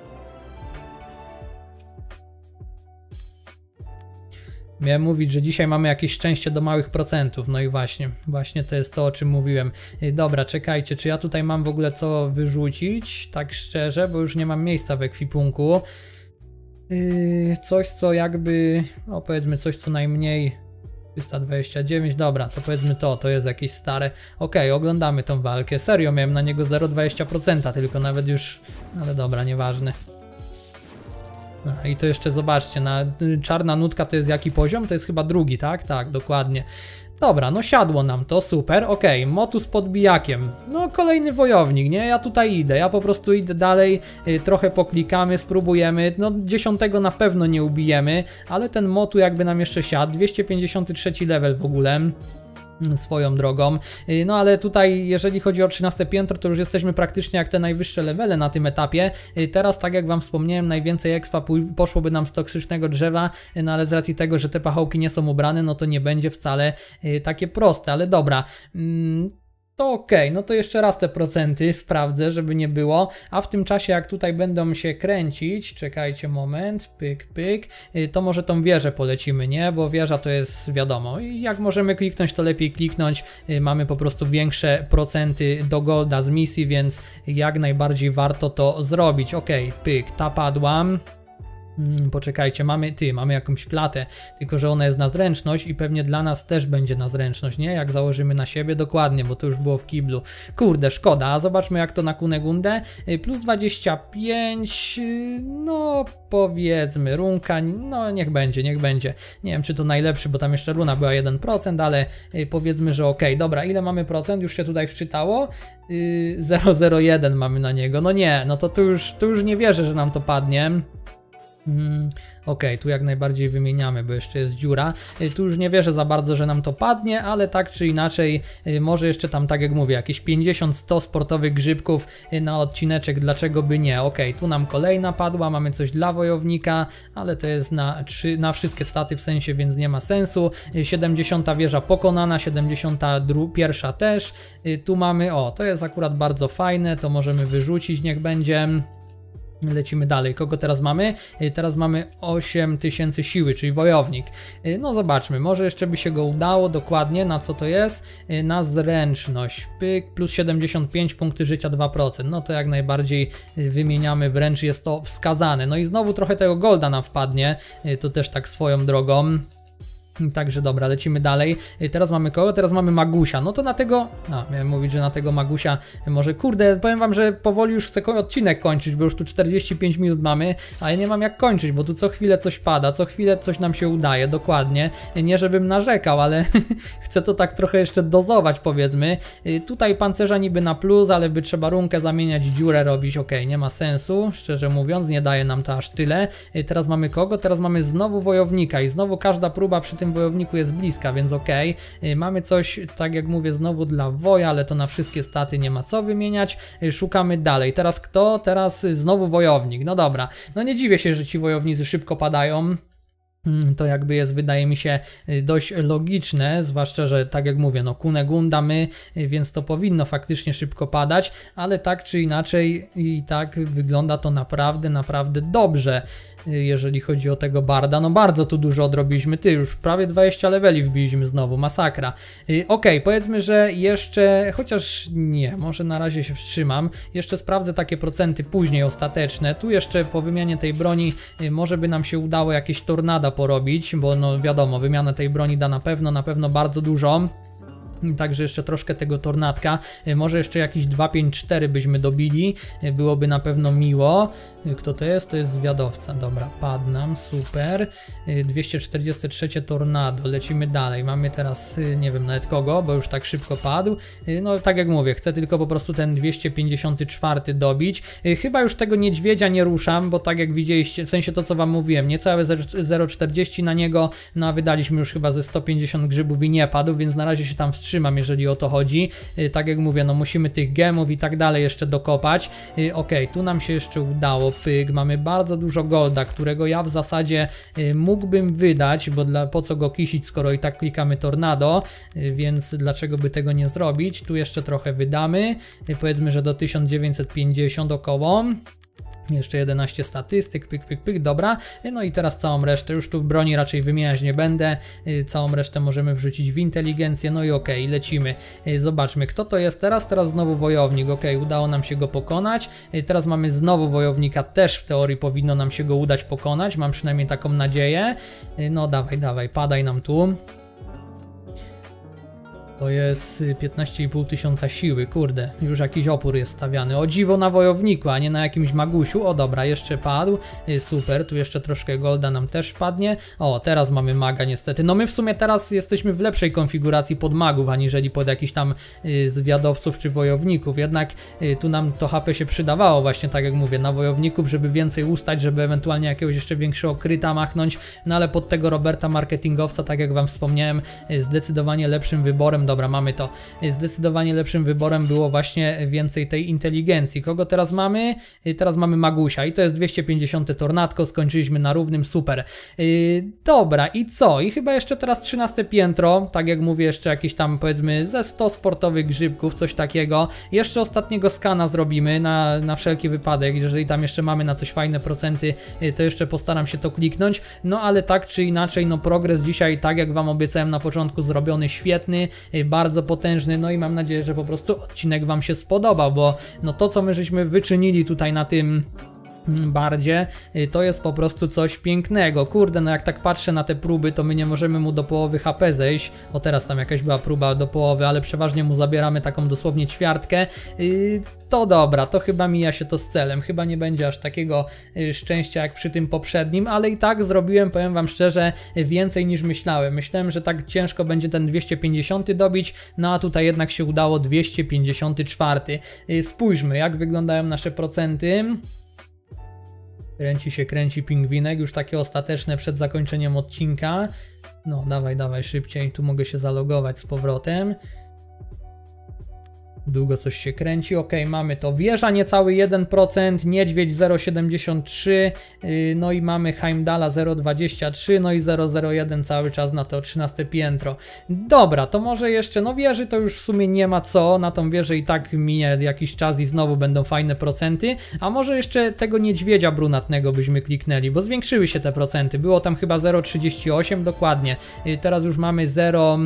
Miałem mówić, że dzisiaj mamy jakieś szczęście do małych procentów, no i właśnie, właśnie to jest to, o czym mówiłem. Dobra, czekajcie, czy ja tutaj mam w ogóle co wyrzucić, tak szczerze, bo już nie mam miejsca w ekwipunku. Yy, coś co jakby, no powiedzmy coś co najmniej trzysta dwadzieścia dziewięć, dobra, to powiedzmy to, to jest jakieś stare. Okej, okay, oglądamy tą walkę, serio miałem na niego zero przecinek dwadzieścia procent, tylko nawet już, ale dobra, nieważne. No, i to jeszcze zobaczcie, na czarna nutka to jest jaki poziom? To jest chyba drugi, tak? Tak, dokładnie. Dobra, no siadło nam to, super, okej, okay. Motu z podbijakiem, no kolejny wojownik, nie, ja tutaj idę, ja po prostu idę dalej, y, trochę poklikamy, spróbujemy, no dziesiątego na pewno nie ubijemy, ale ten Motu jakby nam jeszcze siadł, dwieście pięćdziesiąty trzeci level w ogóle. Swoją drogą, no ale tutaj jeżeli chodzi o trzynaste piętro, to już jesteśmy praktycznie jak te najwyższe levele na tym etapie. Teraz tak jak wam wspomniałem, najwięcej expa poszłoby nam z toksycznego drzewa, no ale z racji tego, że te pachołki nie są ubrane, no to nie będzie wcale takie proste, ale dobra. To okej, okay. No to jeszcze raz te procenty sprawdzę, żeby nie było, a w tym czasie jak tutaj będą się kręcić, czekajcie moment, pyk, pyk, to może tą wieżę polecimy, nie, bo wieża to jest wiadomo, i jak możemy kliknąć, to lepiej kliknąć, mamy po prostu większe procenty do golda z misji, więc jak najbardziej warto to zrobić. Okej, okay, pyk, ta padłam. Hmm, poczekajcie, mamy, ty, mamy jakąś klatę, tylko że ona jest na zręczność i pewnie dla nas też będzie na zręczność, nie? Jak założymy na siebie, dokładnie, bo to już było w kiblu. Kurde, szkoda, a zobaczmy jak to na Kunegundę. Plus dwadzieścia pięć, no powiedzmy, runka, no niech będzie, niech będzie. Nie wiem czy to najlepszy, bo tam jeszcze runa była jeden procent, ale powiedzmy, że okej. Okay. Dobra, ile mamy procent? Już się tutaj wczytało. zero przecinek zero jeden mamy na niego, no nie, no to tu już, tu już nie wierzę, że nam to padnie. Hmm, ok, tu jak najbardziej wymieniamy, bo jeszcze jest dziura. Tu już nie wierzę za bardzo, że nam to padnie, ale tak czy inaczej, może jeszcze tam, tak jak mówię, jakieś pięćdziesiąt sto sportowych grzybków na odcineczek, dlaczego by nie? Ok, tu nam kolejna padła, mamy coś dla wojownika, ale to jest na, trzy, na wszystkie staty w sensie, więc nie ma sensu. siedemdziesiąta wieża pokonana, siedemdziesiąta pierwsza też. Tu mamy, o, to jest akurat bardzo fajne, to możemy wyrzucić, niech będzie. Lecimy dalej. Kogo teraz mamy? Teraz mamy osiem tysięcy siły, czyli wojownik. No zobaczmy, może jeszcze by się go udało dokładnie. Na co to jest? Na zręczność. Pyk, plus siedemdziesiąt pięć, punkty życia dwa procent. No to jak najbardziej wymieniamy, wręcz jest to wskazane. No i znowu trochę tego golda nam wpadnie. To też tak swoją drogą. Także dobra, lecimy dalej. Teraz mamy kogo? Teraz mamy Magusia. No to na tego... A, miałem mówić, że na tego Magusia może... Kurde, powiem wam, że powoli już chcę odcinek kończyć, bo już tu czterdzieści pięć minut mamy, ale nie mam jak kończyć, bo tu co chwilę coś pada, co chwilę coś nam się udaje, dokładnie. Nie żebym narzekał, ale chcę to tak trochę jeszcze dozować, powiedzmy. Tutaj pancerza niby na plus, ale by trzeba runkę zamieniać, dziurę robić. Okej, okay, nie ma sensu, szczerze mówiąc, nie daje nam to aż tyle. Teraz mamy kogo? Teraz mamy znowu wojownika i znowu każda próba przy tym wojowniku jest bliska, więc okej. Okay. Mamy coś, tak jak mówię, znowu dla woja, ale to na wszystkie staty nie ma co wymieniać. Szukamy dalej. Teraz kto? Teraz znowu wojownik. No dobra. No nie dziwię się, że ci wojownicy szybko padają. To jakby jest, wydaje mi się, dość logiczne, zwłaszcza, że tak jak mówię, no Kunegunda my, więc to powinno faktycznie szybko padać, ale tak czy inaczej i tak wygląda to naprawdę, naprawdę dobrze, jeżeli chodzi o tego barda. No bardzo tu dużo odrobiliśmy, ty już prawie dwadzieścia leveli wbiliśmy znowu, masakra. Okej, okay, powiedzmy, że jeszcze, chociaż nie, może na razie się wstrzymam, jeszcze sprawdzę takie procenty później ostateczne, tu jeszcze po wymianie tej broni może by nam się udało jakieś tornada porobić, bo no wiadomo, wymiana tej broni da na pewno, na pewno bardzo dużo. Także jeszcze troszkę tego tornadka, może jeszcze jakiś dwa pięć cztery byśmy dobili, byłoby na pewno miło. Kto to jest? To jest zwiadowca, dobra, padł nam, super. Dwieście czterdzieści trzy tornado, lecimy dalej, mamy teraz, nie wiem nawet kogo, bo już tak szybko padł. No tak jak mówię, chcę tylko po prostu ten dwieście pięćdziesiąty czwarty dobić. Chyba już tego niedźwiedzia nie ruszam, bo tak jak widzieliście, w sensie to co wam mówiłem, niecałe zero przecinek czterdzieści na niego, no a wydaliśmy już chyba ze sto pięćdziesiąt grzybów i nie padł, więc na razie się tam wstrzymam, jeżeli o to chodzi. Tak jak mówię, no musimy tych gemów i tak dalej jeszcze dokopać. Ok, tu nam się jeszcze udało, pyk, mamy bardzo dużo golda, którego ja w zasadzie mógłbym wydać, bo dla, po co go kisić, skoro i tak klikamy tornado, więc dlaczego by tego nie zrobić. Tu jeszcze trochę wydamy, powiedzmy, że do tysiąc dziewięćset pięćdziesiąt około. Jeszcze jedenaście statystyk, pyk, pyk, pyk, dobra. No i teraz całą resztę, już tu broni raczej wymieniać nie będę. Całą resztę możemy wrzucić w inteligencję, no i okej, okay, lecimy. Zobaczmy, kto to jest teraz. Teraz znowu wojownik, okej, okay, udało nam się go pokonać. Teraz mamy znowu wojownika, też w teorii powinno nam się go udać pokonać, mam przynajmniej taką nadzieję. No dawaj, dawaj, padaj nam tu. To jest piętnaście i pół tysiąca siły, kurde, już jakiś opór jest stawiany. O dziwo na wojowniku, a nie na jakimś magusiu. O dobra, jeszcze padł, super, tu jeszcze troszkę golda nam też wpadnie. O, teraz mamy maga niestety. No my w sumie teraz jesteśmy w lepszej konfiguracji pod magów, aniżeli pod jakichś tam y, zwiadowców czy wojowników. Jednak y, tu nam to H P się przydawało właśnie, tak jak mówię, na wojowników, żeby więcej ustać, żeby ewentualnie jakiegoś jeszcze większego kryta machnąć. No ale pod tego Roberta marketingowca, tak jak wam wspomniałem, y, zdecydowanie lepszym wyborem. Dobra, mamy to. Zdecydowanie lepszym wyborem było właśnie więcej tej inteligencji. Kogo teraz mamy? Teraz mamy Magusia i to jest dwieście pięćdziesiąte tornadko, skończyliśmy na równym, super. Yy, dobra, i co? I chyba jeszcze teraz trzynaste piętro, tak jak mówię, jeszcze jakieś tam powiedzmy ze sto sportowych grzybków, coś takiego. Jeszcze ostatniego skana zrobimy na, na wszelki wypadek, jeżeli tam jeszcze mamy na coś fajne procenty, yy, to jeszcze postaram się to kliknąć. No ale tak czy inaczej, no progres dzisiaj, tak jak wam obiecałem na początku, zrobiony świetny, bardzo potężny, no i mam nadzieję, że po prostu odcinek wam się spodobał, bo no to, co my żeśmy wyczynili tutaj na tym bardzie, to jest po prostu coś pięknego. Kurde, no jak tak patrzę na te próby, to my nie możemy mu do połowy H P zejść. O, teraz tam jakaś była próba do połowy, ale przeważnie mu zabieramy taką dosłownie ćwiartkę. Yy, to dobra, to chyba mija się to z celem. Chyba nie będzie aż takiego yy, szczęścia jak przy tym poprzednim, ale i tak zrobiłem, powiem wam szczerze, więcej niż myślałem. Myślałem, że tak ciężko będzie ten dwieście pięćdziesiąty dobić, no a tutaj jednak się udało dwieście pięćdziesiąty czwarty. Yy, spójrzmy, jak wyglądają nasze procenty. Kręci się, kręci pingwinek, już takie ostateczne przed zakończeniem odcinka. No dawaj, dawaj szybciej, tu mogę się zalogować z powrotem. Długo coś się kręci, ok, mamy to. Wieża niecały jeden procent, niedźwiedź zero przecinek siedemdziesiąt trzy, yy, no i mamy Heimdalla zero przecinek dwadzieścia trzy, no i zero przecinek zero jeden cały czas na to trzynaste piętro. Dobra, to może jeszcze, no wieży to już w sumie nie ma co, na tą wieżę i tak minie jakiś czas i znowu będą fajne procenty, a może jeszcze tego niedźwiedzia brunatnego byśmy kliknęli, bo zwiększyły się te procenty, było tam chyba zero przecinek trzydzieści osiem dokładnie, yy, teraz już mamy zero...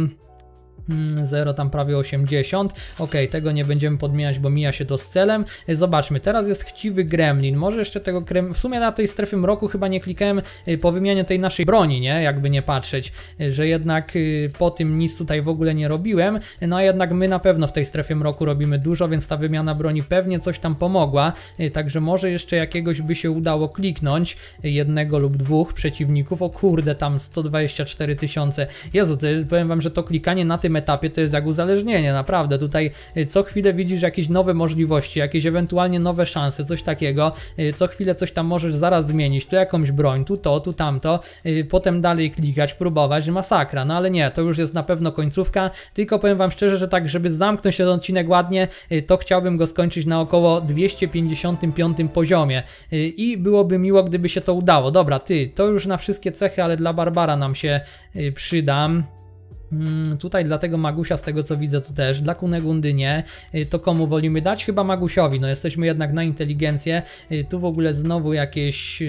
zero tam prawie osiemdziesiąt. Ok, tego nie będziemy podmieniać, bo mija się to z celem. Zobaczmy, teraz jest chciwy gremlin. Może jeszcze tego krem... W sumie na tej strefie mroku chyba nie klikałem po wymianie tej naszej broni, nie? Jakby nie patrzeć, że jednak po tym nic tutaj w ogóle nie robiłem. No a jednak my na pewno w tej strefie mroku robimy dużo, więc ta wymiana broni pewnie coś tam pomogła. Także może jeszcze jakiegoś by się udało kliknąć. Jednego lub dwóch przeciwników. O kurde, tam sto dwadzieścia cztery tysiące. Jezu, to, powiem wam, że to klikanie na tym etapie to jest jak uzależnienie, naprawdę. Tutaj co chwilę widzisz jakieś nowe możliwości, jakieś ewentualnie nowe szanse, coś takiego. Co chwilę coś tam możesz zaraz zmienić, tu jakąś broń, tu to, tu tamto, potem dalej klikać, próbować, masakra. No ale nie, to już jest na pewno końcówka, tylko powiem wam szczerze, że tak, żeby zamknąć ten odcinek ładnie, to chciałbym go skończyć na około dwieście pięćdziesiątym piątym poziomie i byłoby miło, gdyby się to udało. Dobra, ty, to już na wszystkie cechy, ale dla Barbara nam się przyda. Hmm, tutaj dla tego Magusia, z tego co widzę, to też, dla Kunegundy nie. To komu wolimy dać? Chyba Magusiowi, no jesteśmy jednak na inteligencję. Tu w ogóle znowu jakieś...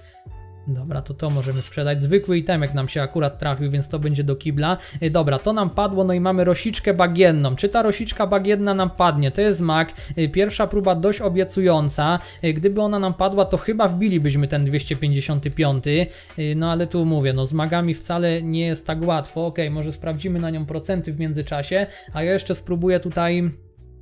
Dobra, to to możemy sprzedać. Zwykły itemek nam się akurat trafił, więc to będzie do kibla. Dobra, to nam padło, no i mamy rosiczkę bagienną. Czy ta rosiczka bagienna nam padnie? To jest mag. Pierwsza próba dość obiecująca. Gdyby ona nam padła, to chyba wbilibyśmy ten dwieście pięćdziesiąty piąty. No ale tu mówię, no z magami wcale nie jest tak łatwo. Ok, może sprawdzimy na nią procenty w międzyczasie, a ja jeszcze spróbuję tutaj...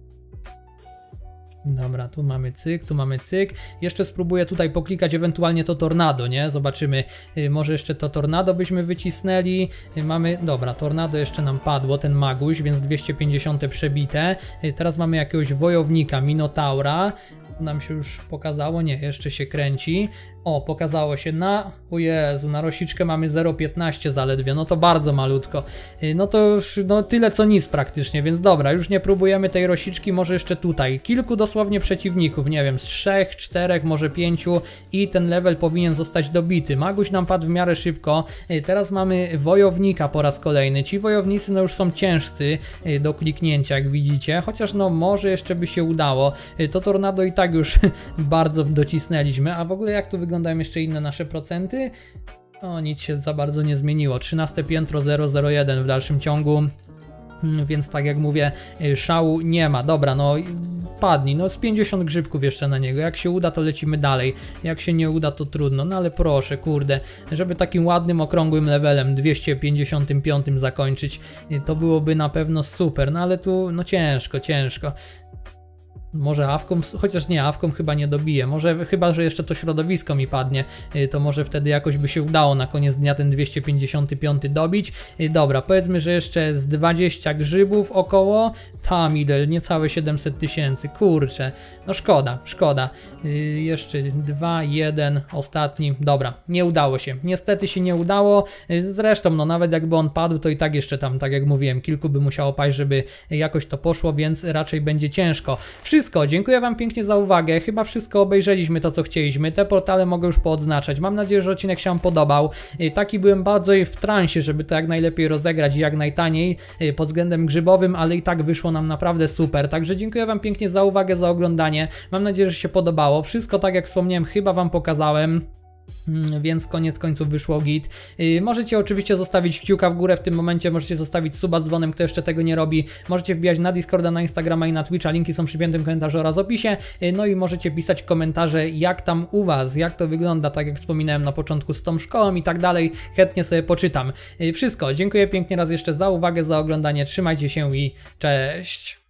Dobra, tu mamy cyk, tu mamy cyk. Jeszcze spróbuję tutaj poklikać ewentualnie to tornado, nie? Zobaczymy, yy, może jeszcze to tornado byśmy wycisnęli. Yy, mamy, dobra, tornado jeszcze nam padło, ten maguś, więc dwieście pięćdziesiąt przebite. Yy, teraz mamy jakiegoś wojownika, Minotaura. Nam się już pokazało, nie, jeszcze się kręci. O, pokazało się na, o Jezu, na rosiczkę mamy zero przecinek piętnaście zaledwie, no to bardzo malutko. No to już, no tyle co nic praktycznie, więc dobra, już nie próbujemy tej rosiczki, może jeszcze tutaj. Kilku dosłownie przeciwników, nie wiem, z trzech, czterech, może pięciu i ten level powinien zostać dobity. Maguś nam padł w miarę szybko, teraz mamy wojownika po raz kolejny. Ci wojownicy no już są ciężcy do kliknięcia, jak widzicie, chociaż no może jeszcze by się udało. To tornado i tak już bardzo docisnęliśmy, a w ogóle jak tu wyglądają jeszcze inne nasze procenty? O, nic się za bardzo nie zmieniło. trzynaste piętro zero zero jeden w dalszym ciągu. Więc tak jak mówię, szału nie ma. Dobra, no padnij, no z pięćdziesiąt grzybków jeszcze na niego. Jak się uda, to lecimy dalej. Jak się nie uda, to trudno. No ale proszę, kurde, żeby takim ładnym, okrągłym levelem dwieście pięćdziesiątym piątym zakończyć, to byłoby na pewno super. No ale tu, no ciężko, ciężko. Może awką, chociaż nie, awką chyba nie dobiję, może chyba, że jeszcze to środowisko mi padnie, to może wtedy jakoś by się udało na koniec dnia ten dwieście pięćdziesiąty piąty dobić. Dobra, powiedzmy, że jeszcze z dwadzieścia grzybów około, tam idę, niecałe siedemset tysięcy, kurczę, no szkoda, szkoda. Jeszcze dwa, jeden, ostatni, dobra, nie udało się, niestety się nie udało, zresztą no nawet jakby on padł, to i tak jeszcze tam, tak jak mówiłem, kilku by musiało paść, żeby jakoś to poszło, więc raczej będzie ciężko. Wszystko, dziękuję wam pięknie za uwagę, chyba wszystko obejrzeliśmy to co chcieliśmy, te portale mogę już poodznaczać, mam nadzieję, że odcinek się wam podobał, taki byłem bardzo w transie, żeby to jak najlepiej rozegrać i jak najtaniej pod względem grzybowym, ale i tak wyszło nam naprawdę super, także dziękuję wam pięknie za uwagę, za oglądanie, mam nadzieję, że się podobało, wszystko tak jak wspomniałem chyba wam pokazałem. Więc koniec końców wyszło git. Yy, możecie oczywiście zostawić kciuka w górę w tym momencie, możecie zostawić suba z dzwonem, kto jeszcze tego nie robi. Możecie wbijać na Discorda, na Instagrama i na Twitcha, linki są przy piętym komentarzu oraz opisie. Yy, no i możecie pisać komentarze, jak tam u was, jak to wygląda, tak jak wspominałem na początku z tą szkołą i tak dalej. Chętnie sobie poczytam. Yy, wszystko, dziękuję pięknie raz jeszcze za uwagę, za oglądanie, trzymajcie się i cześć!